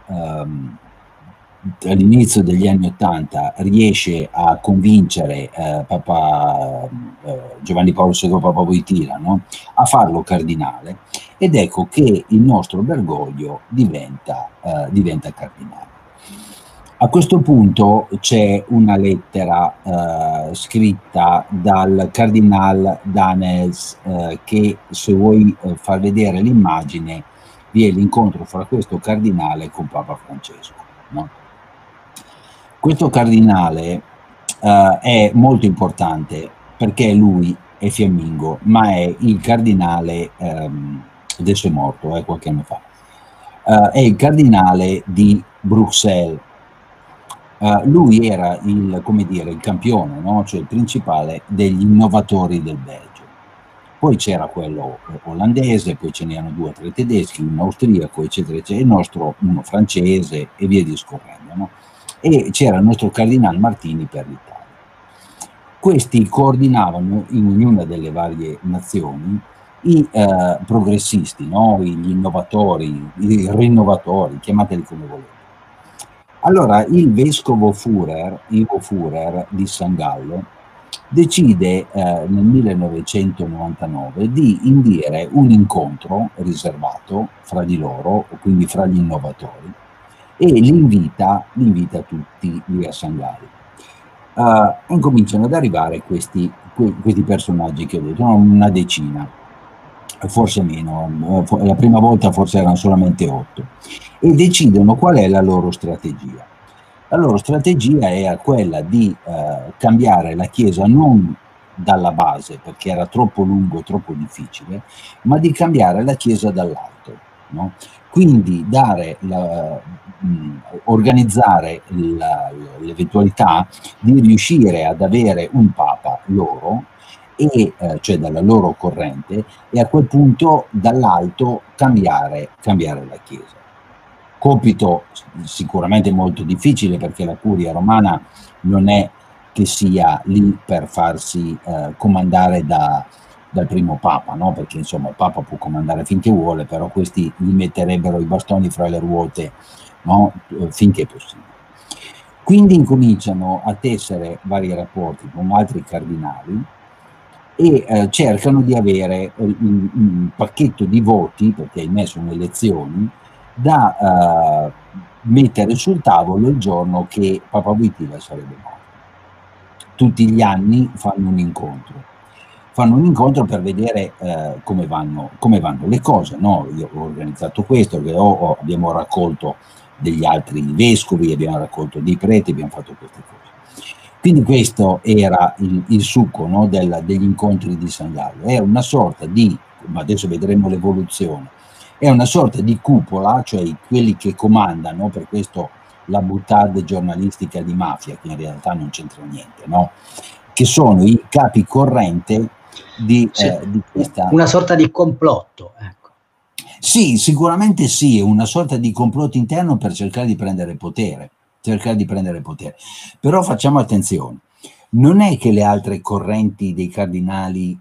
S2: all'inizio degli anni '80, riesce a convincere Papa Giovanni Paolo II, Papa Wojtyla, no? A farlo cardinale, ed ecco che il nostro Bergoglio diventa cardinale. A questo punto c'è una lettera scritta dal Cardinal Danels, che, se vuoi far vedere l'immagine, vi è l'incontro fra questo cardinale con Papa Francesco, no? Questo cardinale è molto importante, perché lui è fiammingo, ma è il cardinale, adesso è morto, qualche anno fa, è il cardinale di Bruxelles. Lui era il campione, no? Cioè il principale degli innovatori del Belgio. Poi c'era quello olandese, poi ce n'erano 2 o 3 tedeschi, un austriaco, eccetera, eccetera, il nostro uno francese, e via discorrendo, no? E c'era il nostro Cardinal Martini per l'Italia. Questi coordinavano in ognuna delle varie nazioni i progressisti, no? Gli innovatori, i rinnovatori, chiamateli come volete. Allora il vescovo Ivo Führer di San Gallo, decide nel 1999 di indire un incontro riservato fra di loro, quindi fra gli innovatori, e li invita tutti lì a San Gallo. Incominciano ad arrivare questi personaggi che ho detto, una decina, forse meno, la prima volta forse erano solamente 8, e decidono qual è la loro strategia. La loro strategia era quella di cambiare la Chiesa non dalla base, perché era troppo lungo, troppo difficile, ma di cambiare la Chiesa dall'alto. no? Quindi organizzare l'eventualità di riuscire ad avere un papa loro, cioè dalla loro corrente, e a quel punto dall'alto cambiare la Chiesa. Compito sicuramente molto difficile, perché la curia romana non è che sia lì per farsi comandare dal primo papa, no? Perché insomma il papa può comandare finché vuole, però questi gli metterebbero i bastoni fra le ruote, no? Finché è possibile. Quindi incominciano a tessere vari rapporti con altri cardinali e cercano di avere un pacchetto di voti, perché ahimè sono elezioni, da mettere sul tavolo il giorno che Papa Wojtyła sarebbe morto. Tutti gli anni fanno un incontro per vedere come vanno le cose, no? Io ho organizzato questo, abbiamo raccolto degli altri vescovi, abbiamo raccolto dei preti, abbiamo fatto queste cose. Quindi questo era il succo, no, degli incontri di San Gallo. È una sorta di, ma adesso vedremo l'evoluzione, è una sorta di cupola, cioè quelli che comandano, per questo la boutade giornalistica di mafia, che in realtà non c'entra niente, no? Che sono i capi corrente di questa...
S1: Una sorta di complotto, ecco.
S2: Sì, sicuramente sì, una sorta di complotto interno per cercare di prendere potere. Però facciamo attenzione, non è che le altre correnti dei cardinali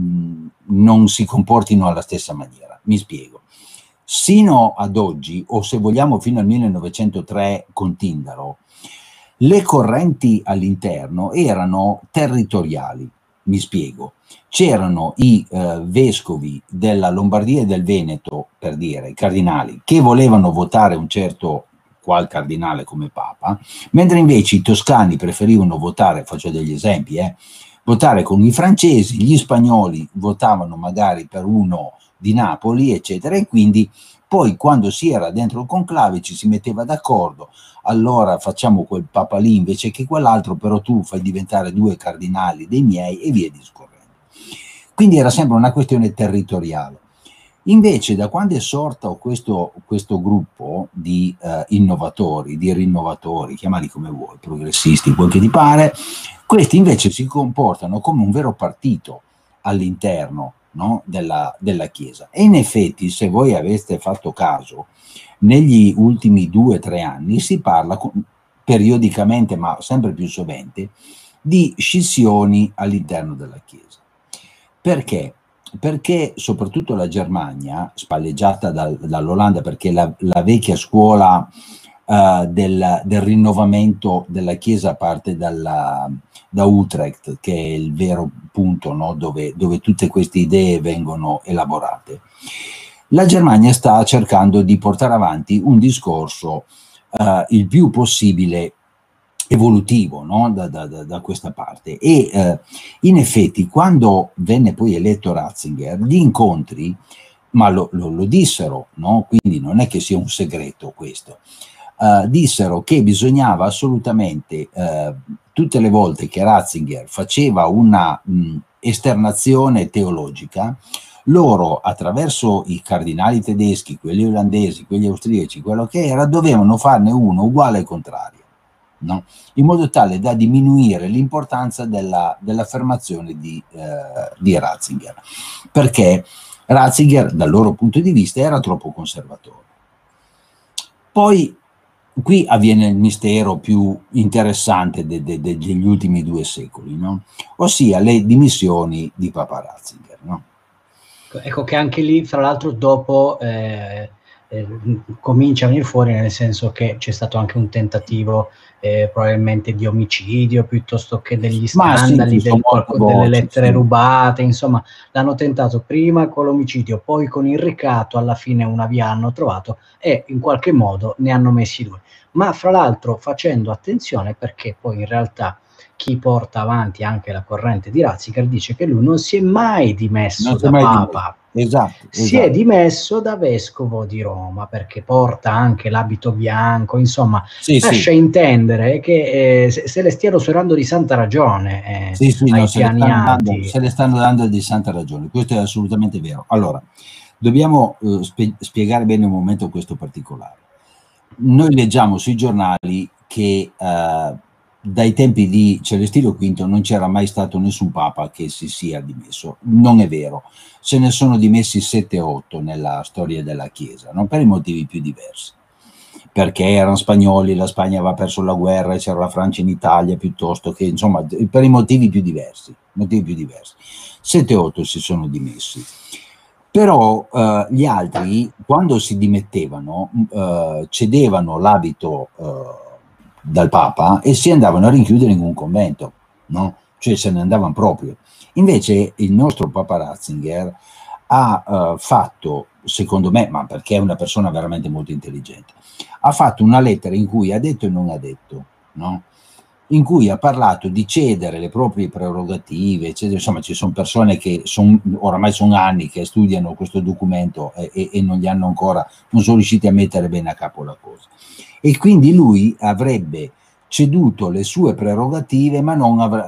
S2: non si comportino alla stessa maniera. Mi spiego. Sino ad oggi, o se vogliamo fino al 1903 con Tindaro, le correnti all'interno erano territoriali. Mi spiego. C'erano i vescovi della Lombardia e del Veneto, per dire, i cardinali, che volevano votare un certo qual cardinale come papa, mentre invece i toscani preferivano votare, faccio degli esempi, votare con i francesi, gli spagnoli votavano magari per uno di Napoli, eccetera, e quindi poi quando si era dentro il conclave ci si metteva d'accordo, allora facciamo quel papa lì invece che quell'altro, però tu fai diventare 2 cardinali dei miei e via discorrendo. Quindi era sempre una questione territoriale. Invece da quando è sorto questo gruppo di innovatori, di rinnovatori, chiamali come vuoi, progressisti, quel che ti pare, questi invece si comportano come un vero partito all'interno, no, della Chiesa. E in effetti, se voi aveste fatto caso, negli ultimi 2 o 3 anni si parla periodicamente, ma sempre più sovente, di scissioni all'interno della Chiesa. Perché? Perché soprattutto la Germania, spalleggiata dall'Olanda, perché la vecchia scuola del rinnovamento della Chiesa parte da Utrecht, che è il vero punto, no, dove tutte queste idee vengono elaborate. La Germania sta cercando di portare avanti un discorso il più possibile evolutivo, no? da questa parte, e in effetti quando venne poi eletto Ratzinger, gli incontri, ma lo dissero, no? Quindi non è che sia un segreto questo, dissero che bisognava assolutamente tutte le volte che Ratzinger faceva una esternazione teologica, loro attraverso i cardinali tedeschi, quelli olandesi, quelli austriaci, quello che era, dovevano farne uno uguale al contrario. No? In modo tale da diminuire l'importanza dell'affermazione di Ratzinger, perché Ratzinger dal loro punto di vista era troppo conservatore. Poi qui avviene il mistero più interessante degli ultimi 2 secoli, no? Ossia le dimissioni di Papa Ratzinger, no?
S1: Ecco che anche lì, fra l'altro, dopo comincia a venire fuori, nel senso che c'è stato anche un tentativo probabilmente di omicidio, piuttosto che degli scandali, delle lettere rubate, insomma l'hanno tentato prima con l'omicidio, poi con il ricatto, alla fine una via hanno trovato e in qualche modo ne hanno messi 2, ma fra l'altro facendo attenzione, perché poi in realtà chi porta avanti anche la corrente di Ratzinger dice che lui non si è mai dimesso da Papa.
S2: Esatto.
S1: Si è dimesso da vescovo di Roma, perché porta anche l'abito bianco, insomma, lascia intendere che se le stiano suonando di santa ragione ai piani alti.
S2: Se le stanno dando di santa ragione, questo è assolutamente vero. Allora, Dobbiamo spiegare bene un momento questo particolare. Noi leggiamo sui giornali che dai tempi di Celestino V non c'era mai stato nessun papa che si sia dimesso. Non è vero, se ne sono dimessi 7-8 nella storia della Chiesa, non per i motivi più diversi, perché erano spagnoli, la Spagna aveva perso la guerra e c'era la Francia in Italia, piuttosto che, insomma, per i motivi più diversi. 7-8 si sono dimessi. Però gli altri, quando si dimettevano, cedevano l'abito dal Papa e si andavano a rinchiudere in un convento, no? Cioè se ne andavano proprio. Invece il nostro Papa Ratzinger ha fatto, secondo me, ma perché è una persona veramente molto intelligente, ha fatto una lettera in cui ha detto e non ha detto, no? In cui ha parlato di cedere le proprie prerogative, eccetera. Insomma, ci sono persone che oramai sono anni che studiano questo documento e non gli hanno ancora, non sono riusciti a mettere bene a capo la cosa. E quindi lui avrebbe ceduto le sue prerogative, ma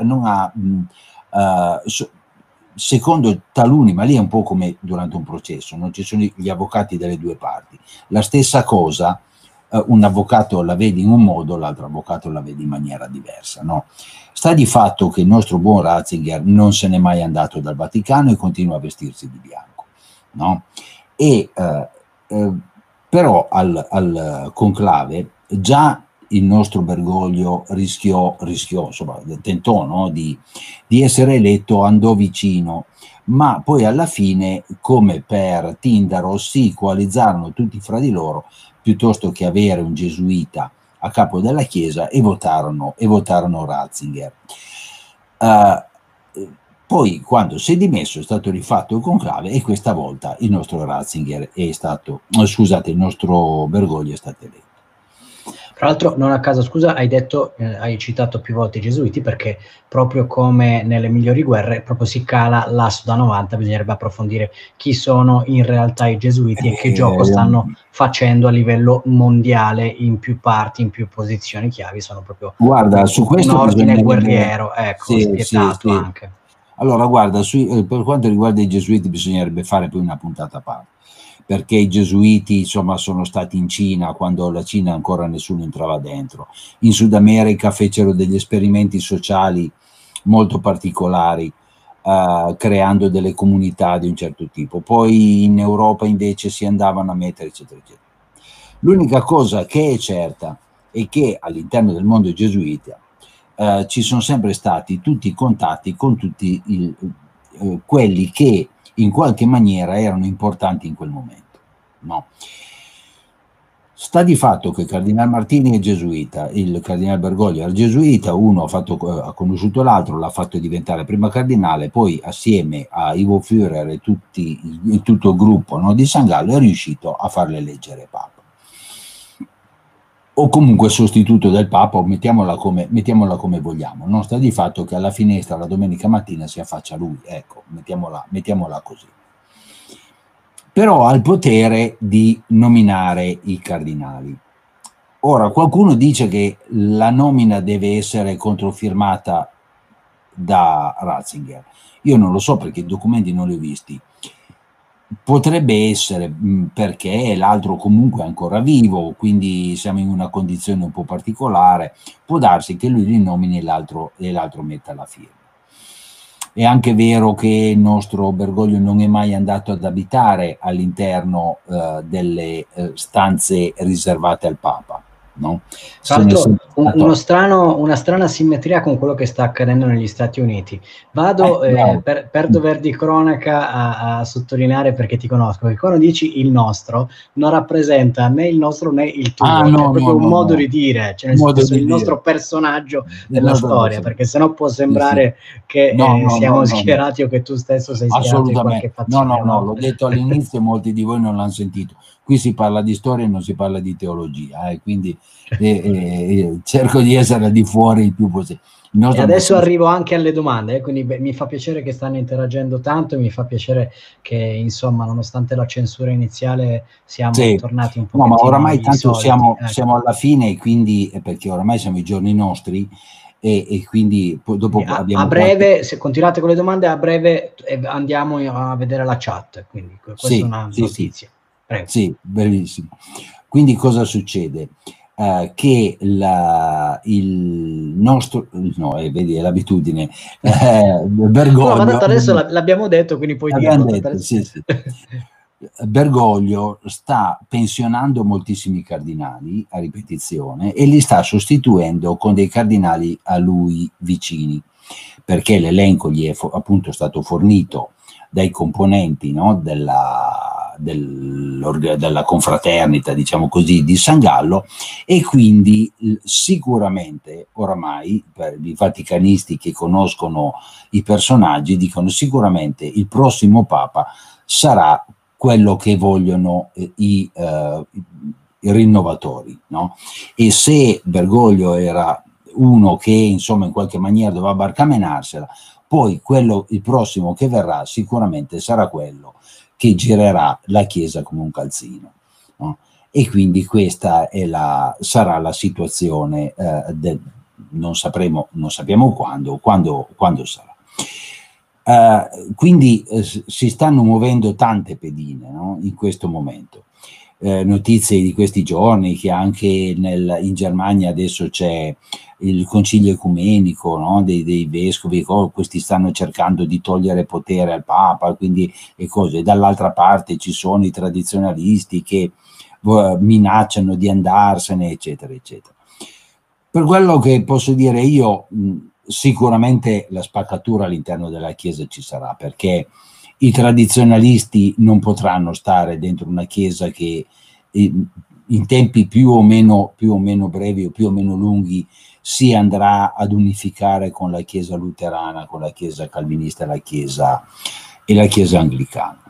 S2: secondo taluni, ma lì è un po' come durante un processo, non ci sono gli avvocati delle due parti. La stessa cosa, un avvocato la vede in un modo, l'altro avvocato la vede in maniera diversa, no? Sta di fatto che il nostro buon Ratzinger non se n'è mai andato dal Vaticano e continua a vestirsi di bianco, no? E però al conclave già il nostro Bergoglio rischiò, insomma, tentò, no, di essere eletto, andò vicino, ma poi alla fine, come per Tindaro, si coalizzarono tutti fra di loro piuttosto che avere un gesuita a capo della Chiesa e votarono Ratzinger. Poi quando si è dimesso è stato rifatto il conclave e questa volta il nostro Ratzinger è stato, scusate, il nostro Bergoglio è stato eletto.
S1: Tra l'altro, non a caso, scusa, hai citato più volte i gesuiti, perché proprio come nelle migliori guerre, proprio si cala l'asso da 90, bisognerebbe approfondire chi sono in realtà i gesuiti e che gioco stanno facendo a livello mondiale in più parti, in più posizioni chiavi. Sono proprio,
S2: guarda, su questo
S1: un ordine guerriero, ecco, spietato anche.
S2: Allora, guarda, per quanto riguarda i gesuiti bisognerebbe fare poi una puntata a parte, perché i gesuiti, insomma, sono stati in Cina quando la Cina ancora nessuno entrava dentro. In Sud America fecero degli esperimenti sociali molto particolari, creando delle comunità di un certo tipo. Poi in Europa invece si andavano a mettere, eccetera, eccetera. L'unica cosa che è certa è che all'interno del mondo gesuita ci sono sempre stati tutti i contatti con tutti quelli che in qualche maniera erano importanti in quel momento, no? Sta di fatto che il Cardinal Martini è gesuita, il Cardinal Bergoglio era gesuita, uno ha conosciuto l'altro, l'ha fatto diventare prima cardinale, poi assieme a Ivo Führer e tutto il gruppo, no, di San Gallo è riuscito a farle eleggere Papa. O comunque sostituto del Papa, o mettiamola come vogliamo. Non sta di fatto che alla finestra la domenica mattina si affaccia lui, ecco, mettiamola così. Però ha il potere di nominare i cardinali. Ora, qualcuno dice che la nomina deve essere controfirmata da Ratzinger. Io non lo so perché i documenti non li ho visti. Potrebbe essere perché l'altro comunque è ancora vivo, quindi siamo in una condizione un po' particolare. Può darsi che lui li nomini e l'altro metta la firma. È anche vero che il nostro Bergoglio non è mai andato ad abitare all'interno delle stanze riservate al Papa, no?
S1: Tra l'altro una strana simmetria con quello che sta accadendo negli Stati Uniti. Vado per dover di cronaca a sottolineare, perché ti conosco, che quando dici il nostro non rappresenta né il nostro né il tuo, è proprio un modo di dire, cioè nel senso il nostro personaggio della storia, perché sennò può sembrare che siamo schierati o che tu stesso sei schierato in qualche fazione.
S2: No, l'ho detto all'inizio e molti di voi non l'hanno sentito. Qui si parla di storia e non si parla di teologia, quindi cerco di essere al di fuori il più possibile.
S1: E adesso arrivo anche alle domande, quindi mi fa piacere che stanno interagendo tanto e mi fa piacere che, insomma, nonostante la censura iniziale siamo tornati un po'.
S2: No, ma oramai tanto siamo alla fine, quindi perché oramai siamo i giorni nostri e quindi poi dopo abbiamo
S1: a breve, se continuate con le domande, a breve andiamo a vedere la chat, quindi questa è una notizia. Prego.
S2: Sì, bellissimo. Quindi cosa succede? Che il nostro, no, vedi, è l'abitudine, Bergoglio...
S1: No, ma tanto adesso l'abbiamo detto, quindi puoi dirlo.
S2: Detto, sì. Bergoglio sta pensionando moltissimi cardinali a ripetizione e li sta sostituendo con dei cardinali a lui vicini, perché l'elenco gli è appunto stato fornito dai componenti, no, della confraternita, diciamo così, di San Gallo, e quindi sicuramente oramai per i vaticanisti che conoscono i personaggi dicono sicuramente il prossimo Papa sarà quello che vogliono i rinnovatori, no? E se Bergoglio era uno che insomma in qualche maniera doveva barcamenarsela, poi il prossimo che verrà sicuramente sarà quello che girerà la Chiesa come un calzino, no? E quindi questa sarà la situazione, non sappiamo quando sarà. Quindi si stanno muovendo tante pedine, no? In questo momento. Notizie di questi giorni che anche in Germania adesso c'è il concilio ecumenico, no? dei vescovi, questi stanno cercando di togliere potere al Papa, quindi e dall'altra parte ci sono i tradizionalisti che minacciano di andarsene, eccetera, eccetera. Per quello che posso dire io, sicuramente la spaccatura all'interno della Chiesa ci sarà, perché i tradizionalisti non potranno stare dentro una Chiesa che in tempi più o meno brevi o più o meno lunghi si andrà ad unificare con la Chiesa luterana, con la Chiesa calvinista e la Chiesa anglicana.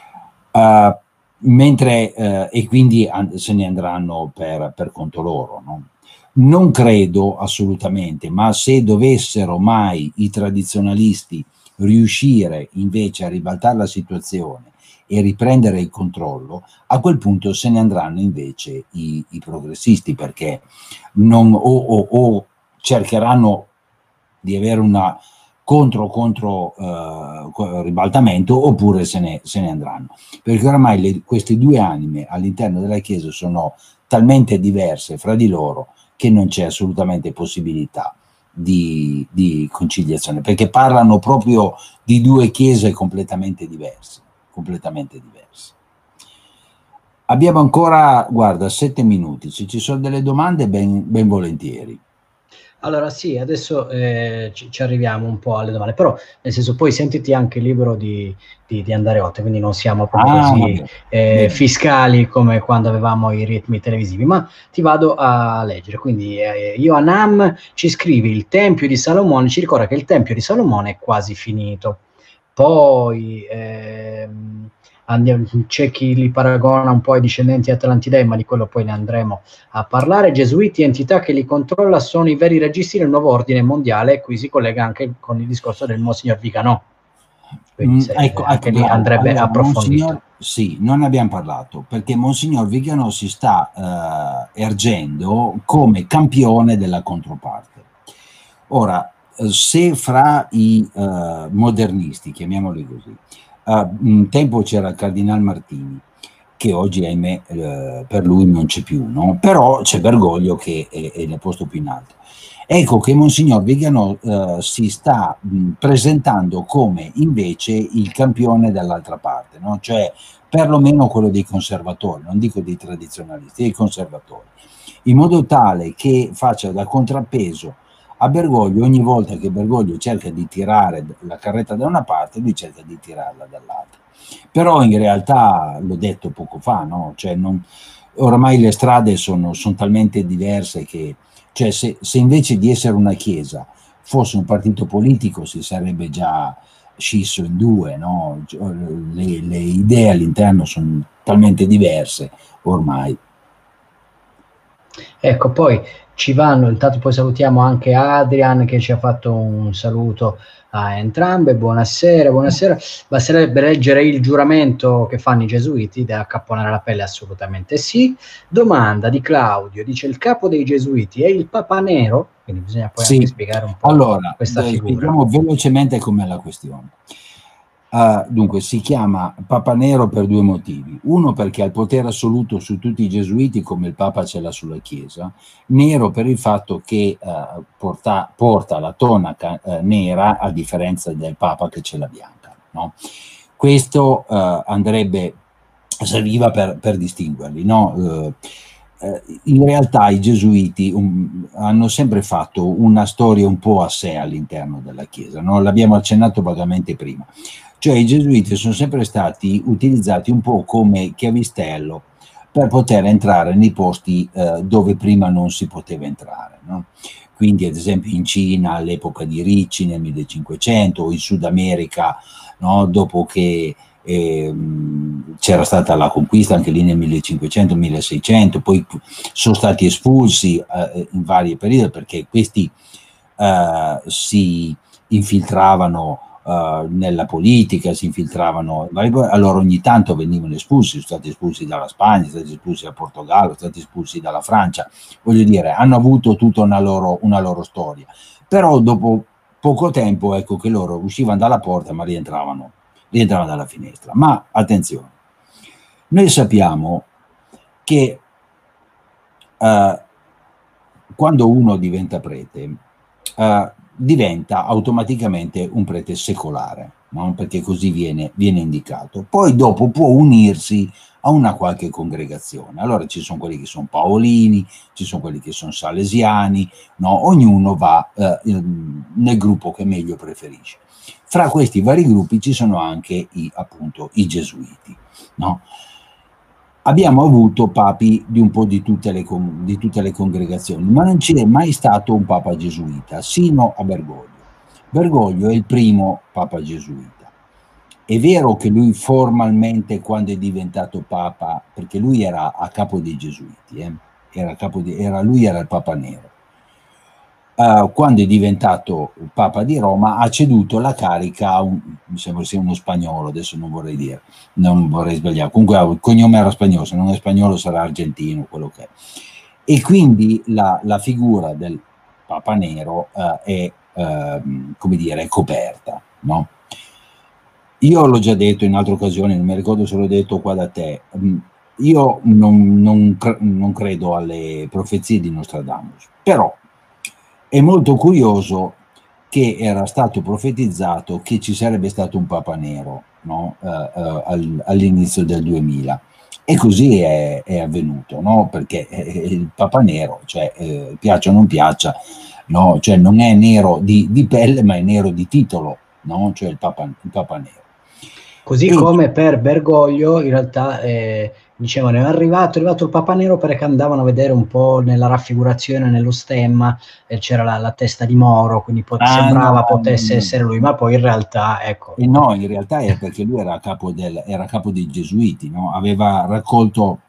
S2: E quindi se ne andranno per conto loro, no? Non credo assolutamente, ma se dovessero mai i tradizionalisti riuscire invece a ribaltare la situazione e riprendere il controllo, a quel punto se ne andranno invece i progressisti, perché o cercheranno di avere una contro ribaltamento, oppure se ne andranno, perché oramai queste due anime all'interno della Chiesa sono talmente diverse fra di loro che non c'è assolutamente possibilità di conciliazione, perché parlano proprio di due chiese completamente diverse. Abbiamo ancora, guarda, 7 minuti, se ci sono delle domande ben volentieri.
S1: Allora sì, adesso ci arriviamo un po' alle domande, però nel senso poi sentiti anche libero di andare oltre, quindi non siamo proprio così fiscali come quando avevamo i ritmi televisivi, ma ti vado a leggere. Quindi Ioanam ci scrive: il Tempio di Salomone, ci ricorda che il Tempio di Salomone è quasi finito. Poi c'è chi li paragona un po' ai discendenti atlantidei, ma di quello poi ne andremo a parlare. Gesuiti, entità che li controlla, sono i veri registi del nuovo ordine mondiale, e qui si collega anche con il discorso del Monsignor Viganò. Quindi anche lì andrebbe approfondito.
S2: Sì, non ne abbiamo parlato, perché Monsignor Viganò si sta ergendo come campione della controparte. Ora, se fra i modernisti, chiamiamoli così, un tempo c'era il Cardinal Martini, che oggi ahimè per lui non c'è più, no? Però c'è Bergoglio che è nel posto più in alto. Ecco che Monsignor Viganò si sta presentando come invece il campione dall'altra parte, no? Cioè perlomeno quello dei conservatori, non dico dei tradizionalisti, dei conservatori, in modo tale che faccia da contrappeso a Bergoglio. Ogni volta che Bergoglio cerca di tirare la carretta da una parte, lui cerca di tirarla dall'altra. Però in realtà, l'ho detto poco fa, no? Cioè oramai le strade sono talmente diverse che, cioè, se invece di essere una chiesa fosse un partito politico, si sarebbe già scisso in due, no? Le idee all'interno sono talmente diverse ormai.
S1: Ecco, poi ci vanno, intanto poi salutiamo anche Adrian che ci ha fatto un saluto a entrambe. Buonasera. Basterebbe leggere il giuramento che fanno i gesuiti da accapponare la pelle? Assolutamente sì. Domanda di Claudio, dice: il capo dei gesuiti è il Papa Nero? quindi bisogna poi anche spiegare un po'
S2: allora,
S1: questa figura.
S2: Spieghiamo velocemente com'è la questione. Dunque, si chiama Papa Nero per due motivi. Uno, perché ha il potere assoluto su tutti i gesuiti, come il Papa ce l'ha sulla Chiesa. Nero per il fatto che porta la tonaca nera, a differenza del Papa che ce l'ha bianca, no? Questo serviva per distinguerli, no? In realtà i gesuiti hanno sempre fatto una storia un po' a sé all'interno della Chiesa, no? L'abbiamo accennato vagamente prima. Cioè i gesuiti sono sempre stati utilizzati un po' come chiavistello per poter entrare nei posti dove prima non si poteva entrare, no? Quindi ad esempio in Cina all'epoca di Ricci nel 1500, o in Sud America, no? Dopo che c'era stata la conquista anche lì nel 1500-1600, poi sono stati espulsi in vari periodi perché questi si infiltravano nella politica, si infiltravano, allora ogni tanto venivano espulsi, sono stati espulsi dalla Spagna, sono stati espulsi dal Portogallo, sono stati espulsi dalla Francia, voglio dire, hanno avuto tutta una loro storia, però dopo poco tempo ecco che loro uscivano dalla porta ma rientravano dalla finestra. Ma attenzione, noi sappiamo che quando uno diventa prete diventa automaticamente un prete secolare, no? Perché così viene indicato. Poi dopo può unirsi a una qualche congregazione. Allora ci sono quelli che sono paolini, ci sono quelli che sono salesiani, no? Ognuno va nel gruppo che meglio preferisce. Fra questi vari gruppi ci sono anche appunto i gesuiti, no? Abbiamo avuto papi di un po' di tutte le congregazioni, ma non c'è mai stato un papa gesuita, sino a Bergoglio. Bergoglio è il primo papa gesuita. È vero che lui formalmente, quando è diventato papa, perché lui era a capo dei gesuiti, lui era il Papa Nero. Quando è diventato Papa di Roma ha ceduto la carica a mi sembra sia uno spagnolo, adesso non vorrei sbagliare, comunque il cognome era spagnolo, se non è spagnolo sarà argentino, quello che è. E quindi la figura del Papa Nero è come dire, è coperta, no? Io l'ho già detto in altre occasioni, non mi ricordo se l'ho detto qua da te, io non credo alle profezie di Nostradamus, però è molto curioso che era stato profetizzato che ci sarebbe stato un Papa Nero, no? All'inizio del 2000. E così è avvenuto, no? Perché il Papa Nero, cioè piaccia o non piaccia, no? Cioè non è nero di pelle, ma è nero di titolo, no? Cioè il Papa Nero.
S1: Così come per Bergoglio, in realtà dicevano è arrivato il Papa Nero perché andavano a vedere un po' nella raffigurazione, nello stemma, c'era la testa di Moro, quindi sembrava potesse essere lui, ma poi in realtà, ecco.
S2: No, in realtà è perché lui era capo dei Gesuiti, no? Aveva raccolto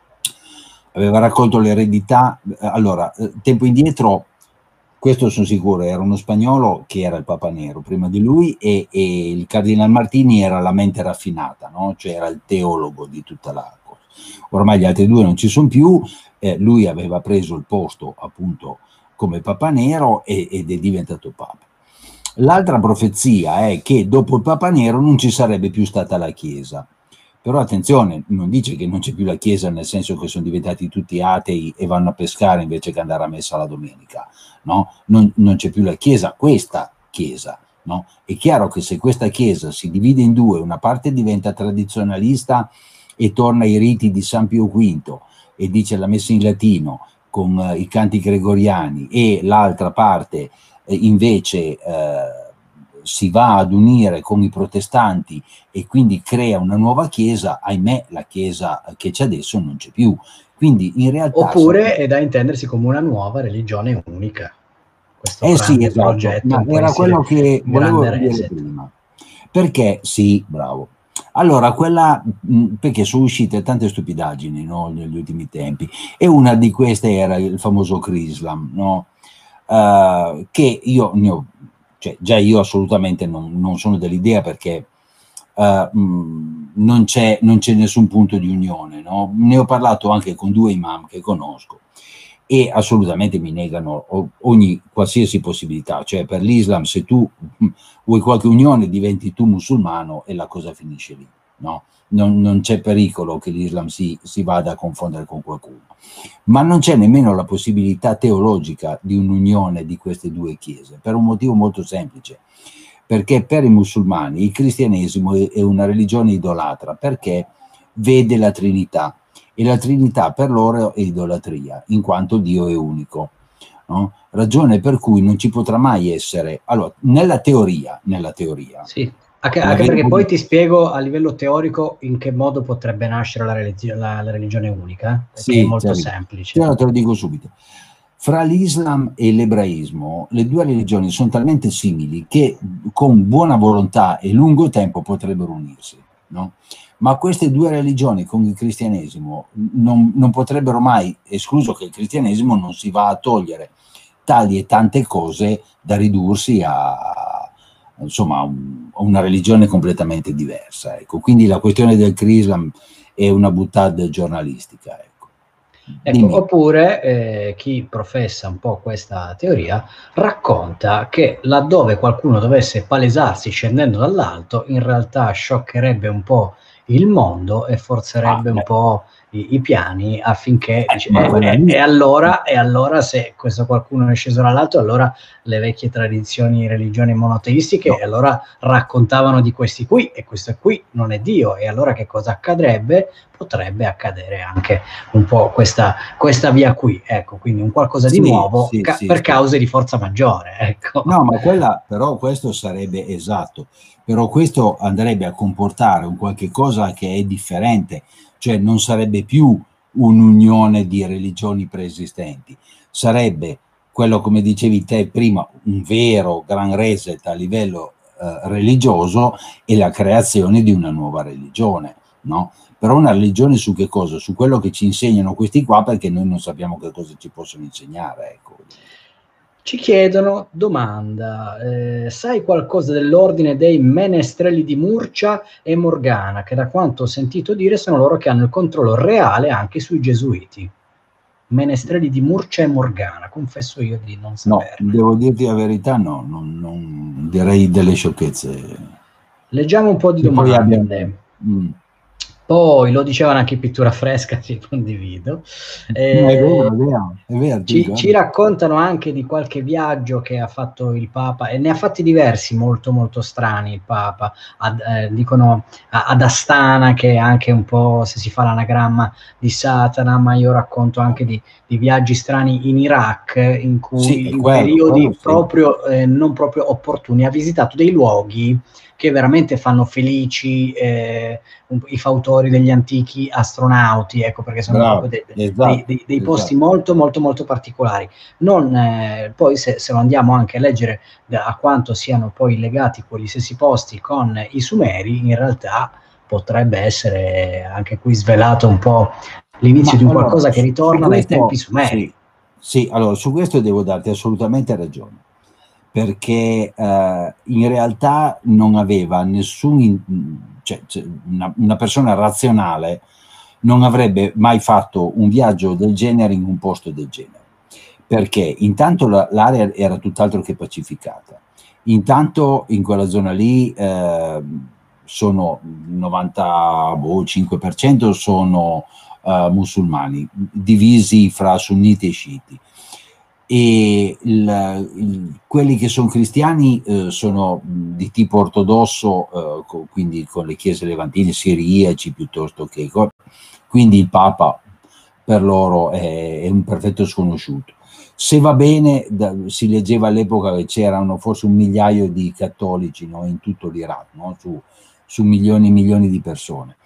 S2: l'eredità. Allora, tempo indietro, questo sono sicuro, era uno spagnolo che era il Papa Nero prima di lui e il Cardinal Martini era la mente raffinata, no? Cioè era il teologo di tutta la cosa. Ormai gli altri due non ci sono più, lui aveva preso il posto appunto come Papa Nero ed è diventato Papa. L'altra profezia è che dopo il Papa Nero non ci sarebbe più stata la Chiesa. Però attenzione, non dice che non c'è più la Chiesa nel senso che sono diventati tutti atei e vanno a pescare invece che andare a messa la domenica, no? Non c'è più la Chiesa, questa Chiesa, no? È chiaro che se questa Chiesa si divide in due, una parte diventa tradizionalista e torna ai riti di San Pio V e dice la messa in latino con i canti gregoriani e l'altra parte invece si va ad unire con i protestanti e quindi crea una nuova chiesa, ahimè la chiesa che c'è adesso non c'è più. Quindi in realtà...
S1: Oppure è da intendersi come una nuova religione unica. Questo
S2: sì, esatto,
S1: progetto,
S2: ma era quello che volevo dire prima. Perché sì, bravo. Allora, perché sono uscite tante stupidaggini, no, negli ultimi tempi, e una di queste era il famoso Crislam, no? Che già io assolutamente non sono dell'idea perché non c'è nessun punto di unione, no? Ne ho parlato anche con due imam che conosco e assolutamente mi negano ogni qualsiasi possibilità. Cioè, per l'Islam, se tu vuoi qualche unione, diventi tu musulmano e la cosa finisce lì, no? Non c'è pericolo che l'Islam si vada a confondere con qualcuno, ma non c'è nemmeno la possibilità teologica di un'unione di queste due chiese, per un motivo molto semplice, perché per i musulmani il cristianesimo è una religione idolatra, perché vede la Trinità, e la Trinità per loro è idolatria, in quanto Dio è unico, no? Ragione per cui non ci potrà mai essere, allora, nella teoria,
S1: sì. Anche perché poi ti spiego a livello teorico in che modo potrebbe nascere la religione unica, perché
S2: sì,
S1: è molto semplice.
S2: te lo dico subito. Fra l'Islam e l'ebraismo, le due religioni sono talmente simili che con buona volontà e lungo tempo potrebbero unirsi, no? Ma queste due religioni con il cristianesimo non potrebbero mai, escluso che il cristianesimo non si va a togliere tali e tante cose da ridursi a, insomma, a una religione completamente diversa. Ecco. Quindi la questione del Crislam è una boutade giornalistica.
S1: Ecco, oppure chi professa un po' questa teoria racconta che laddove qualcuno dovesse palesarsi scendendo dall'alto, in realtà scioccherebbe un po' il mondo e forzerebbe un po' i piani affinché dice, e allora se questo qualcuno è sceso dall'alto, allora le vecchie tradizioni, religioni monoteistiche, no. Allora raccontavano di questi qui e questo qui non è Dio, e allora che cosa accadrebbe? Potrebbe accadere anche un po' questa via qui, ecco, quindi un qualcosa di nuovo per cause di forza maggiore, ecco.
S2: No, ma però questo sarebbe esatto, però questo andrebbe a comportare un qualche cosa che è differente, cioè non sarebbe più un'unione di religioni preesistenti, sarebbe quello, come dicevi te prima, un vero gran reset a livello religioso e la creazione di una nuova religione, no? Però una religione su che cosa? Su quello che ci insegnano questi qua, perché noi non sappiamo che cosa ci possono insegnare, ecco.
S1: Ci chiedono, domanda, sai qualcosa dell'ordine dei menestrelli di Murcia e Morgana, che da quanto ho sentito dire sono loro che hanno il controllo reale anche sui gesuiti? Menestrelli di Murcia e Morgana, confesso io di non saperne.
S2: No, devo dirti la verità, no, non direi delle sciocchezze.
S1: Leggiamo un po' di domande. Poi lo dicevano anche in Pittura Fresca, ci condivido.
S2: È vero,
S1: ci raccontano anche di qualche viaggio che ha fatto il Papa, e ne ha fatti diversi molto molto strani il Papa, dicono ad Astana, che è anche un po', se si fa l'anagramma di Satana, ma io racconto anche di viaggi strani in Iraq, in cui in periodi proprio non proprio opportuni ha visitato dei luoghi che veramente fanno felici i fautori degli antichi astronauti, ecco, perché sono proprio dei posti molto molto molto particolari. Poi se lo andiamo anche a leggere a quanto siano poi legati quegli stessi posti con i Sumeri, in realtà potrebbe essere anche qui svelato un po' l'inizio di un qualcosa che ritorna dai tempi Sumeri.
S2: Sì, allora su questo devo darti assolutamente ragione, perché in realtà non aveva cioè una persona razionale non avrebbe mai fatto un viaggio del genere in un posto del genere, perché intanto l'area era tutt'altro che pacificata, intanto in quella zona lì sono 95% sono musulmani, divisi fra sunniti e sciiti, e quelli che sono cristiani sono di tipo ortodosso, quindi con le chiese levantine, siriaci piuttosto che, quindi il Papa per loro è un perfetto sconosciuto. Se va bene, si leggeva all'epoca che c'erano forse 1 migliaio di cattolici, no, in tutto l'Iraq, no, su milioni e milioni di persone.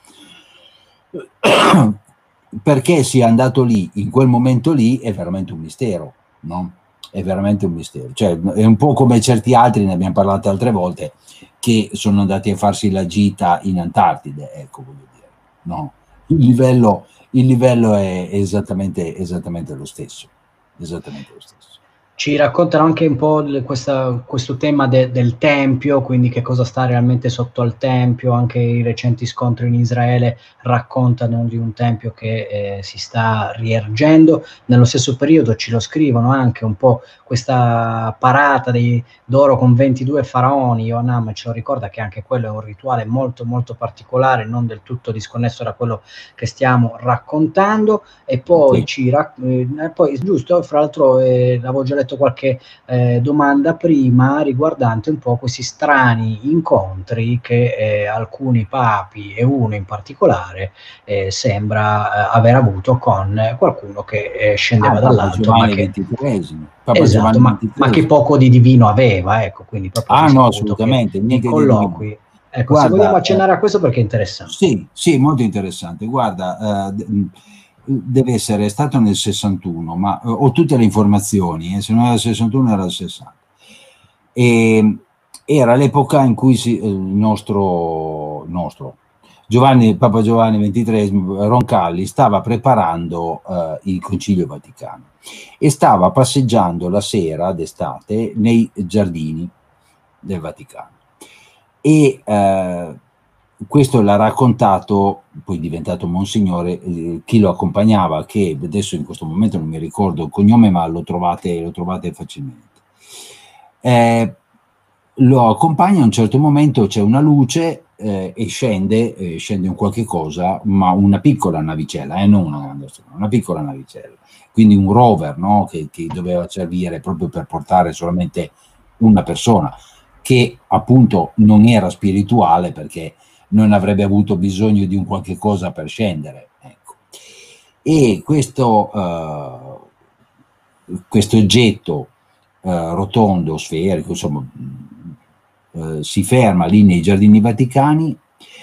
S2: Perché sia andato lì in quel momento lì è veramente un mistero, no? È veramente un mistero, cioè è un po' come certi altri, ne abbiamo parlato altre volte, che sono andati a farsi la gita in Antartide, ecco, voglio dire, no? Il livello è esattamente lo stesso, esattamente lo stesso.
S1: Ci raccontano anche un po' questo tema del Tempio, quindi che cosa sta realmente sotto al Tempio. Anche i recenti scontri in Israele raccontano di un Tempio che si sta riergendo. Nello stesso periodo ci lo scrivono anche un po' questa parata d'oro con 22 faraoni. Yohanam ce lo ricorda che anche quello è un rituale molto molto particolare, non del tutto disconnesso da quello che stiamo raccontando. E poi poi giusto, fra l'altro avevo già letto qualche domanda prima riguardante un po' questi strani incontri che alcuni papi e uno in particolare sembra aver avuto con qualcuno che scendeva
S2: Papa
S1: dall'alto,
S2: Giovanni XXIII, Papa
S1: esatto,
S2: Giovanni
S1: ma che
S2: XXIII.
S1: poco di divino aveva, ecco, quindi proprio ho
S2: No,
S1: risaputo che
S2: assolutamente,
S1: nei
S2: niente di divino.
S1: colloqui, ecco, se vogliamo
S2: Guarda,
S1: accennare a questo perché è interessante.
S2: sì, sì, molto interessante. Guarda, deve essere stato nel 61, ma ho tutte le informazioni, se non era il 61 era il 60. E era l'epoca in cui il nostro Papa Giovanni XXIII, Roncalli, stava preparando il Concilio Vaticano e stava passeggiando la sera d'estate nei giardini del Vaticano. E questo l'ha raccontato, poi diventato Monsignore, chi lo accompagnava, che adesso in questo momento non mi ricordo il cognome, ma lo trovate facilmente. Lo accompagna, a un certo momento c'è una luce e scende un qualche cosa, ma una piccola navicella, non una grande astronomia, una piccola navicella, quindi un rover, no? che doveva servire proprio per portare solamente una persona, che appunto non era spirituale perché non avrebbe avuto bisogno di un qualche cosa per scendere. Ecco. E questo oggetto rotondo, sferico, insomma, si ferma lì nei Giardini Vaticani.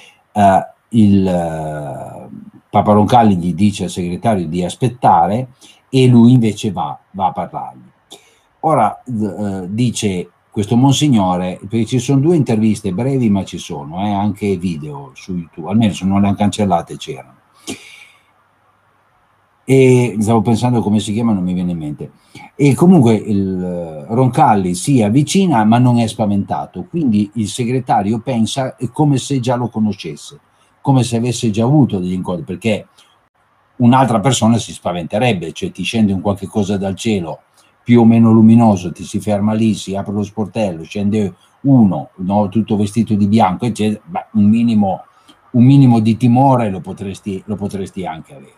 S2: Il Papa Roncalli gli dice al segretario di aspettare e lui invece va a parlargli. Ora dice questo Monsignore, perché ci sono 2 interviste brevi, ma ci sono anche video su YouTube, almeno se non le hanno cancellate c'erano. E stavo pensando come si chiama, non mi viene in mente. E comunque il Roncalli si avvicina ma non è spaventato, quindi il segretario pensa come se già lo conoscesse, come se avesse già avuto degli incontri, perché un'altra persona si spaventerebbe, cioè ti scende un qualche cosa dal cielo più o meno luminoso, ti si ferma lì, si apre lo sportello, scende uno, no, tutto vestito di bianco, eccetera. Beh, un minimo di timore lo potresti anche avere.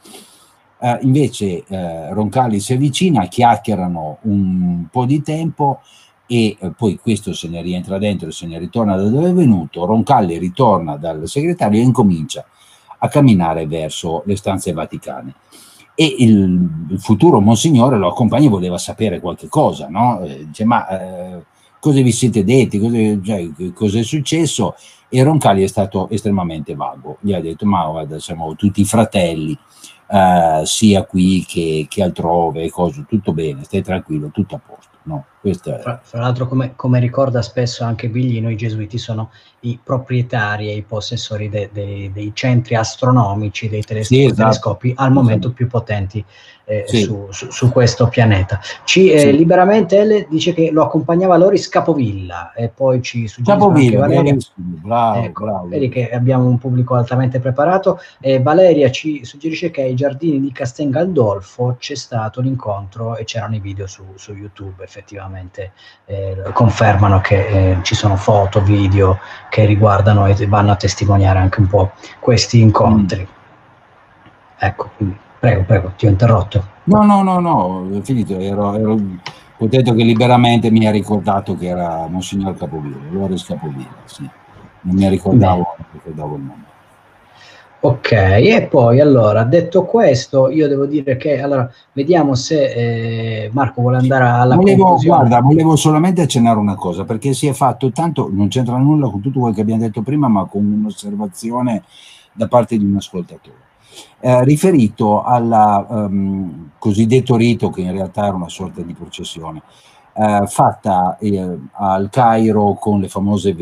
S2: Invece Roncalli si avvicina, chiacchierano un po' di tempo e poi questo se ne rientra dentro e se ne ritorna da dove è venuto. Roncalli ritorna dal segretario e incomincia a camminare verso le stanze vaticane. E il futuro Monsignore lo accompagna e voleva sapere qualche cosa, no? Dice, ma cosa vi siete detti? Cosa è successo? E Roncalli è stato estremamente vago. Gli ha detto, ma guarda, siamo tutti fratelli, sia qui che altrove, tutto bene, stai tranquillo, tutto a posto. No, questo è...
S1: Fra l'altro, come ricorda spesso anche Biglino, i gesuiti sono i proprietari e i possessori dei centri astronomici, dei telescopi al momento più potenti su questo pianeta. Liberamente Elle dice che lo accompagnava Loris Capovilla e poi ci suggeriscono anche Valeria.
S2: Bravo.
S1: Vedi che abbiamo un pubblico altamente preparato. Valeria ci suggerisce che ai giardini di Castel Gandolfo c'è stato l'incontro e c'erano i video su YouTube, effettivamente confermano che ci sono foto, video che riguardano e vanno a testimoniare anche un po' questi incontri. Ecco, quindi prego, ti ho interrotto.
S2: No, è finito, ho detto che liberamente mi ha ricordato che era Monsignor Capovilla, Loris Capovilla, sì. Non mi ricordavo il nome.
S1: Ok, e poi allora, detto questo, io devo dire che, allora, vediamo se Marco vuole andare alla conclusione.
S2: Guarda, volevo solamente accennare una cosa, perché si è fatto tanto, non c'entra nulla con tutto quello che abbiamo detto prima, ma con un'osservazione da parte di un ascoltatore. Riferito al cosiddetto rito, che in realtà era una sorta di processione, fatta al Cairo con le famose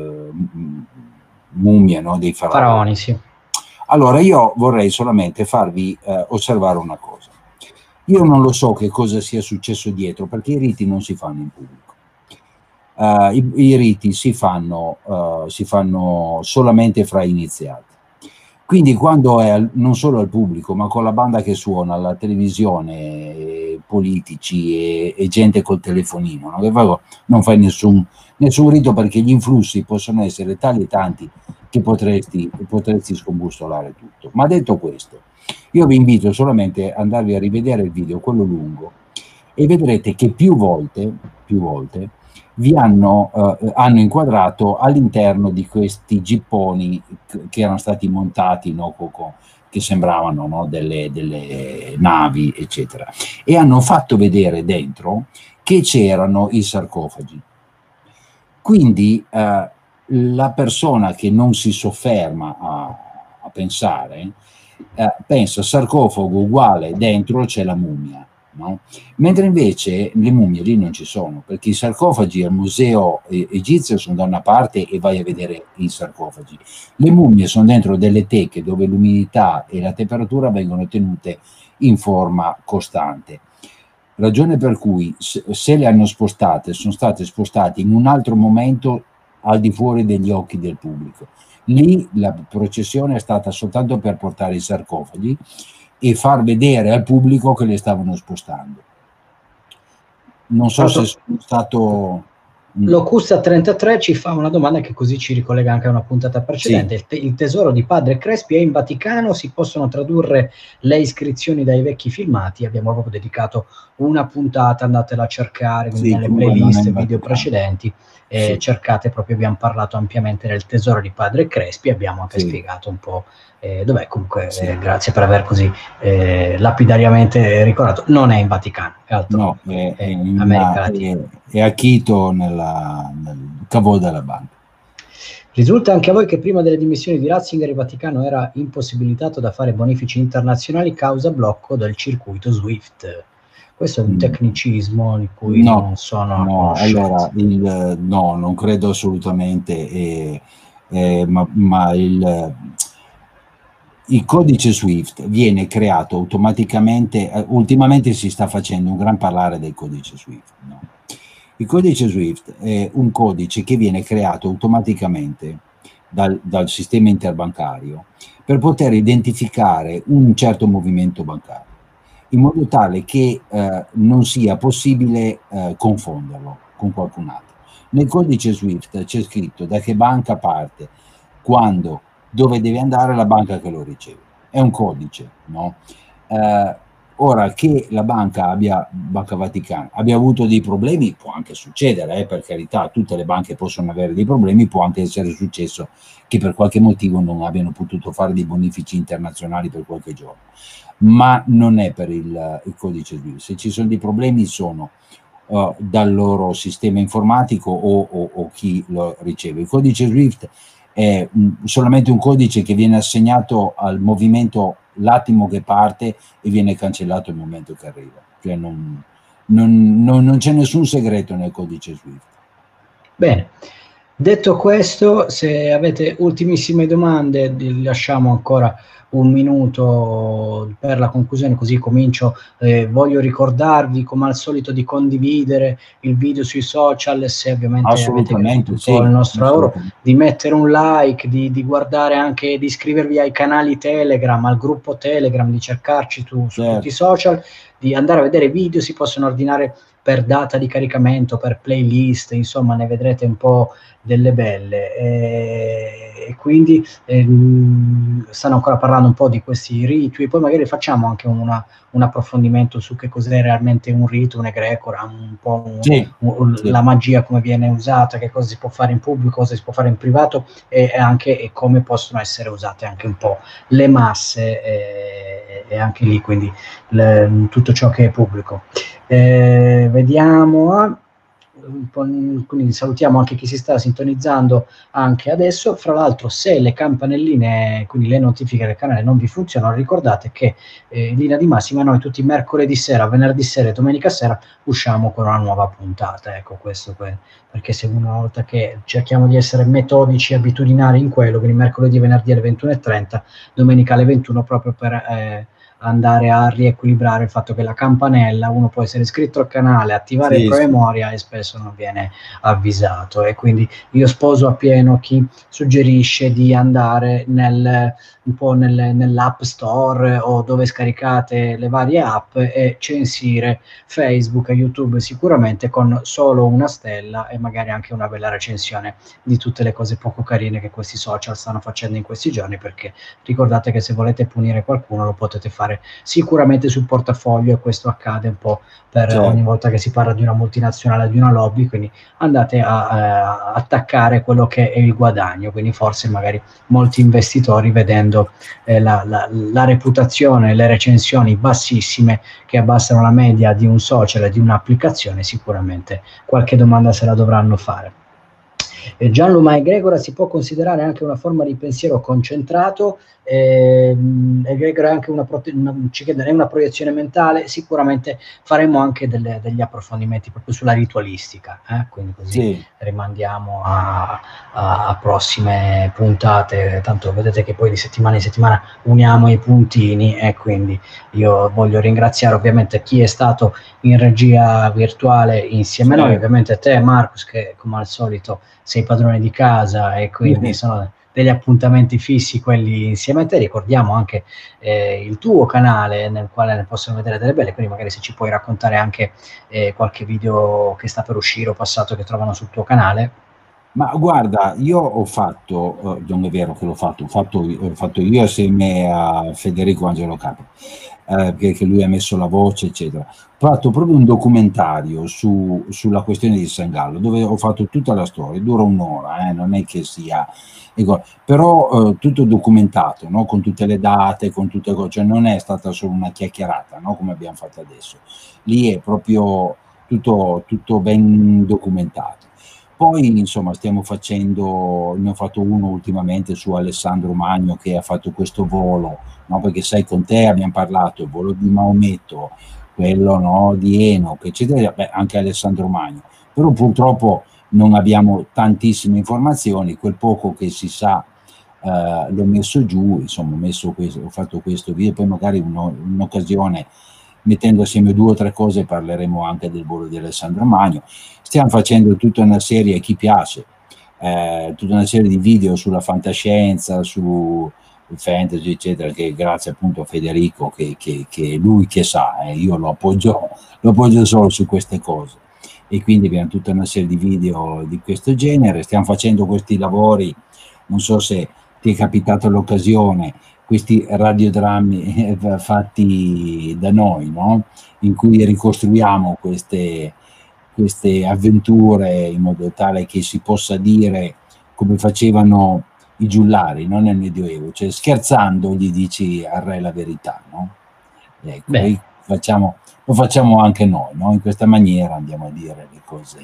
S2: mummie, no, dei faraoni.
S1: Sì.
S2: Allora io vorrei solamente farvi osservare una cosa. Io non lo so che cosa sia successo dietro, perché i riti non si fanno in pubblico. I riti si fanno solamente fra iniziati. Quindi quando è non solo al pubblico, ma con la banda che suona, alla televisione, politici e gente col telefonino, no? Non fai nessun rito, perché gli influssi possono essere tali e tanti che potresti scombussolare tutto. Ma detto questo, io vi invito solamente ad andarvi a rivedere il video, quello lungo, e vedrete che più volte vi hanno inquadrato all'interno di questi gipponi che erano stati montati, no, che sembravano, no, delle navi, eccetera, e hanno fatto vedere dentro che c'erano i sarcofagi. Quindi la persona che non si sofferma a pensare, pensa sarcofago uguale, dentro c'è la mummia. No? Mentre invece le mummie lì non ci sono, perché i sarcofagi al museo egizio sono da una parte e vai a vedere i sarcofagi. Le mummie sono dentro delle teche dove l'umidità e la temperatura vengono tenute in forma costante. Ragione per cui se le hanno spostate, sono state spostate in un altro momento al di fuori degli occhi del pubblico. Lì la processione è stata soltanto per portare i sarcofagi e far vedere al pubblico che le stavano spostando. Non so se sono stato...
S1: Locusta 33 ci fa una domanda che così ci ricollega anche a una puntata precedente. Sì. Il tesoro di Padre Crespi è in Vaticano? Si possono tradurre le iscrizioni dai vecchi filmati? Abbiamo proprio dedicato una puntata, andatela a cercare nelle playlist video precedenti. Sì. Cercate proprio, abbiamo parlato ampiamente del tesoro di Padre Crespi, abbiamo anche spiegato un po' dov'è. Comunque grazie per aver così lapidariamente ricordato. Non è in Vaticano, è altrove,
S2: no, è in America Latina. È a Quito, nel cavo della banca.
S1: Risulta anche a voi che prima delle dimissioni di Ratzinger il Vaticano era impossibilitato da fare bonifici internazionali causa blocco del circuito SWIFT? Questo è un tecnicismo di cui non sono a conoscenza.
S2: Allora, no, non credo assolutamente, ma il codice SWIFT viene creato automaticamente. Ultimamente si sta facendo un gran parlare del codice SWIFT. No? Il codice SWIFT è un codice che viene creato automaticamente dal sistema interbancario per poter identificare un certo movimento bancario, in modo tale che non sia possibile confonderlo con qualcun altro. Nel codice SWIFT c'è scritto da che banca parte, quando, dove deve andare la banca che lo riceve. È un codice, no? Ora, che la Banca Vaticana abbia avuto dei problemi, può anche succedere, per carità, tutte le banche possono avere dei problemi, può anche essere successo che per qualche motivo non abbiano potuto fare dei bonifici internazionali per qualche giorno, ma non è per il codice SWIFT. Se ci sono dei problemi sono dal loro sistema informatico o chi lo riceve. Il codice SWIFT è solamente un codice che viene assegnato al movimento l'attimo che parte e viene cancellato il momento che arriva. Cioè non c'è nessun segreto nel codice SWIFT.
S1: Bene, detto questo, se avete ultimissime domande, lasciamo ancora un minuto per la conclusione, così comincio. Voglio ricordarvi come al solito di condividere il video sui social, se ovviamente avete capito il nostro lavoro, di mettere un like, di guardare anche, di iscrivervi ai canali Telegram, al gruppo Telegram, di cercarci su tutti i social, di andare a vedere video. Si possono ordinare per data di caricamento, per playlist, insomma ne vedrete un po' delle belle, e quindi stanno ancora parlando un po' di questi riti, poi magari facciamo anche un approfondimento su che cos'è realmente un rito, un egregora, un po' la magia, come viene usata, che cosa si può fare in pubblico, cosa si può fare in privato, e anche come possono essere usate anche un po' le masse, e anche lì quindi tutto ciò che è pubblico. Vediamo, quindi salutiamo anche chi si sta sintonizzando anche adesso. Fra l'altro, se le campanelline, quindi le notifiche del canale non vi funzionano, ricordate che in linea di massima noi tutti mercoledì sera, venerdì sera e domenica sera usciamo con una nuova puntata. Ecco, questo perché se una volta che cerchiamo di essere metodici e abitudinari in quello, quindi mercoledì e venerdì alle 21:30, domenica alle 21, proprio per andare a riequilibrare il fatto che la campanella, uno può essere iscritto al canale, attivare il promemoria e spesso non viene avvisato, e quindi io sposo appieno chi suggerisce di andare un po' nell'app store o dove scaricate le varie app e censire Facebook e YouTube sicuramente con solo una stella e magari anche una bella recensione di tutte le cose poco carine che questi social stanno facendo in questi giorni, perché ricordate che se volete punire qualcuno lo potete fare sicuramente sul portafoglio, e questo accade un po' per ogni volta che si parla di una multinazionale, di una lobby, quindi andate a attaccare quello che è il guadagno, quindi forse magari molti investitori, vedendo la reputazione, le recensioni bassissime che abbassano la media di un social e di un'applicazione, sicuramente qualche domanda se la dovranno fare. Gianluma Egregora si può considerare anche una forma di pensiero concentrato, Egregora è anche ci chiede, è una proiezione mentale, sicuramente faremo anche degli approfondimenti proprio sulla ritualistica, quindi così rimandiamo a prossime puntate, tanto vedete che poi di settimana in settimana uniamo i puntini, e quindi io voglio ringraziare ovviamente chi è stato in regia virtuale insieme a noi, ovviamente te Marcus, che come al solito sei padrone di casa, e quindi sono degli appuntamenti fissi quelli insieme a te. Ricordiamo anche il tuo canale nel quale ne possono vedere delle belle, quindi magari se ci puoi raccontare anche qualche video che sta per uscire o passato che trovano sul tuo canale.
S2: Ma guarda, io ho fatto, non è vero che l'ho fatto io assieme a Federico Angelo Capri, che lui ha messo la voce, eccetera. Ho fatto proprio un documentario sulla questione di San Gallo, dove ho fatto tutta la storia, dura un'ora, non è che sia... però tutto documentato, no? Con tutte le date, con tutte le cose, cioè non è stata solo una chiacchierata, no? Come abbiamo fatto adesso. Lì è proprio tutto ben documentato. Poi insomma ne ho fatto uno ultimamente su Alessandro Magno, che ha fatto questo volo, no? Perché sai, con te abbiamo parlato il volo di Maometto, quello, no, di Enoch, eccetera, anche Alessandro Magno, però purtroppo non abbiamo tantissime informazioni, quel poco che si sa l'ho messo giù, insomma ho fatto questo video, poi magari un'occasione, mettendo assieme 2 o 3 cose, parleremo anche del volo di Alessandro Magno. Stiamo facendo tutta una serie, a chi piace, tutta una serie di video sulla fantascienza, su fantasy, eccetera, che grazie appunto a Federico, che è lui che sa, io lo appoggio solo su queste cose, e quindi abbiamo tutta una serie di video di questo genere. Stiamo facendo questi lavori, non so se ti è capitata l'occasione, questi radiodrammi fatti da noi, no? In cui ricostruiamo queste avventure in modo tale che si possa dire come facevano i giullari, non nel Medioevo, cioè scherzando gli dici al re la verità, no? Ecco, lo facciamo anche noi, no? In questa maniera andiamo a dire le cose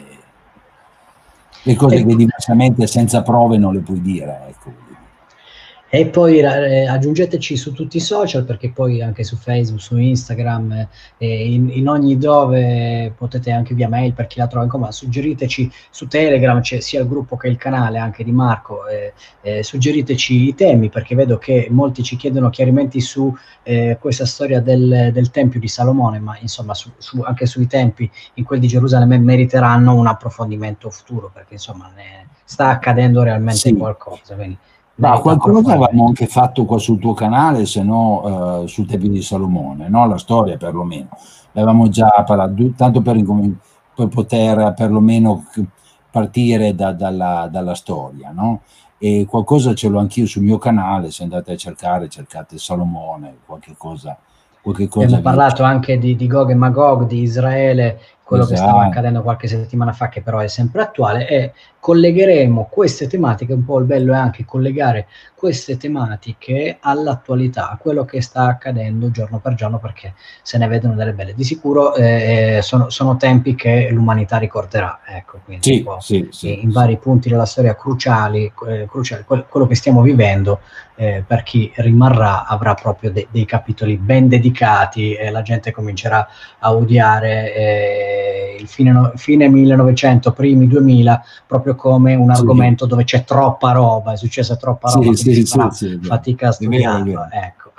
S2: che diversamente senza prove non le puoi dire, ecco.
S1: E poi aggiungeteci su tutti i social, perché poi anche su Facebook, su Instagram, in ogni dove potete, anche via mail per chi la trova in comune, suggeriteci su Telegram, c'è sia il gruppo che il canale anche di Marco, suggeriteci i temi, perché vedo che molti ci chiedono chiarimenti su questa storia del Tempio di Salomone, ma insomma anche sui tempi in quel di Gerusalemme meriteranno un approfondimento futuro, perché insomma ne sta accadendo realmente qualcosa. Quindi,
S2: ma qualcosa avevamo anche fatto qua sul tuo canale, se no sul Tempio di Salomone, no? La storia perlomeno. L'avevamo già parlato, tanto per poter perlomeno partire dalla storia, no? E qualcosa ce l'ho anch'io sul mio canale, se andate a cercate Salomone, qualche cosa.
S1: Abbiamo parlato anche di Gog e Magog, di Israele, quello che stava accadendo qualche settimana fa, che però è sempre attuale, e collegheremo queste tematiche, un po' il bello è anche collegare queste tematiche all'attualità, a quello che sta accadendo giorno per giorno, perché se ne vedono delle belle. Di sicuro sono tempi che l'umanità ricorderà, ecco, quindi in vari punti della storia cruciali, quello che stiamo vivendo, per chi rimarrà avrà proprio dei capitoli ben dedicati, e la gente comincerà a odiare il fine 1900, primi 2000, proprio come un argomento dove c'è troppa roba, è successa troppa roba, fatica a studiarlo, ecco.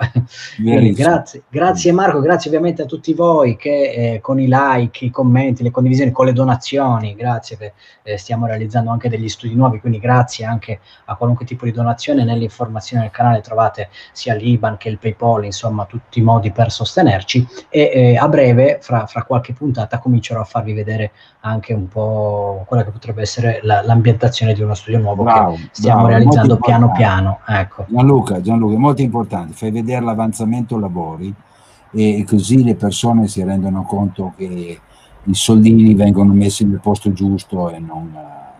S1: Quindi grazie Marco, grazie ovviamente a tutti voi che con i like, i commenti, le condivisioni, con le donazioni, grazie che stiamo realizzando anche degli studi nuovi, quindi grazie anche a qualunque tipo di donazione. Nelle informazioni del canale trovate sia l'IBAN che il PayPal, insomma tutti i modi per sostenerci, e a breve, fra qualche puntata, comincerò a farvi vedere anche un po' quella che potrebbe essere l'ambientazione di uno studio nuovo che stiamo realizzando piano piano. Ecco.
S2: Gianluca, è molto importante, fai vedere l'avanzamento lavori e così le persone si rendono conto che i soldini vengono messi nel posto giusto e non...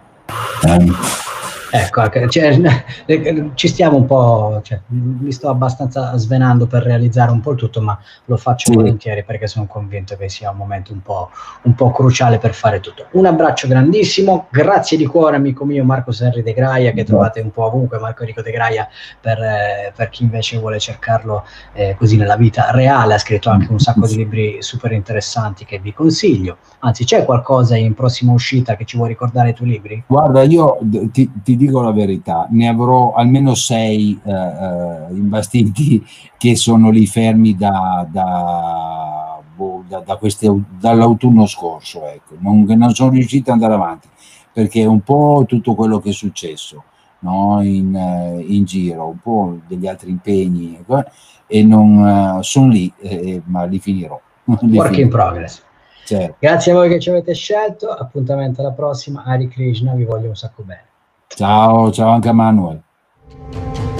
S1: Ecco, ci stiamo un po', cioè, mi sto abbastanza svenando per realizzare un po' il tutto, ma lo faccio volentieri perché sono convinto che sia un momento un po' cruciale per fare tutto. Un abbraccio grandissimo, grazie di cuore amico mio Marco Serri De Graia, che trovate un po' ovunque, Marco Enrico De Graia per chi invece vuole cercarlo così nella vita reale. Ha scritto anche un sacco di libri super interessanti che vi consiglio. Anzi, c'è qualcosa in prossima uscita che ci vuoi ricordare ai tuoi libri?
S2: Guarda, io ti dico la verità, ne avrò almeno 6 imbastiti che sono lì fermi dall'autunno scorso, ecco. Non sono riuscito ad andare avanti perché è un po' tutto quello che è successo, no? in giro, un po' degli altri impegni, e non sono lì, ma li finirò.
S1: Work in progress.
S2: Certo.
S1: Grazie a voi che ci avete scelto, appuntamento alla prossima. Hare Krishna, vi voglio un sacco bene.
S2: Ciao anche a Manuel.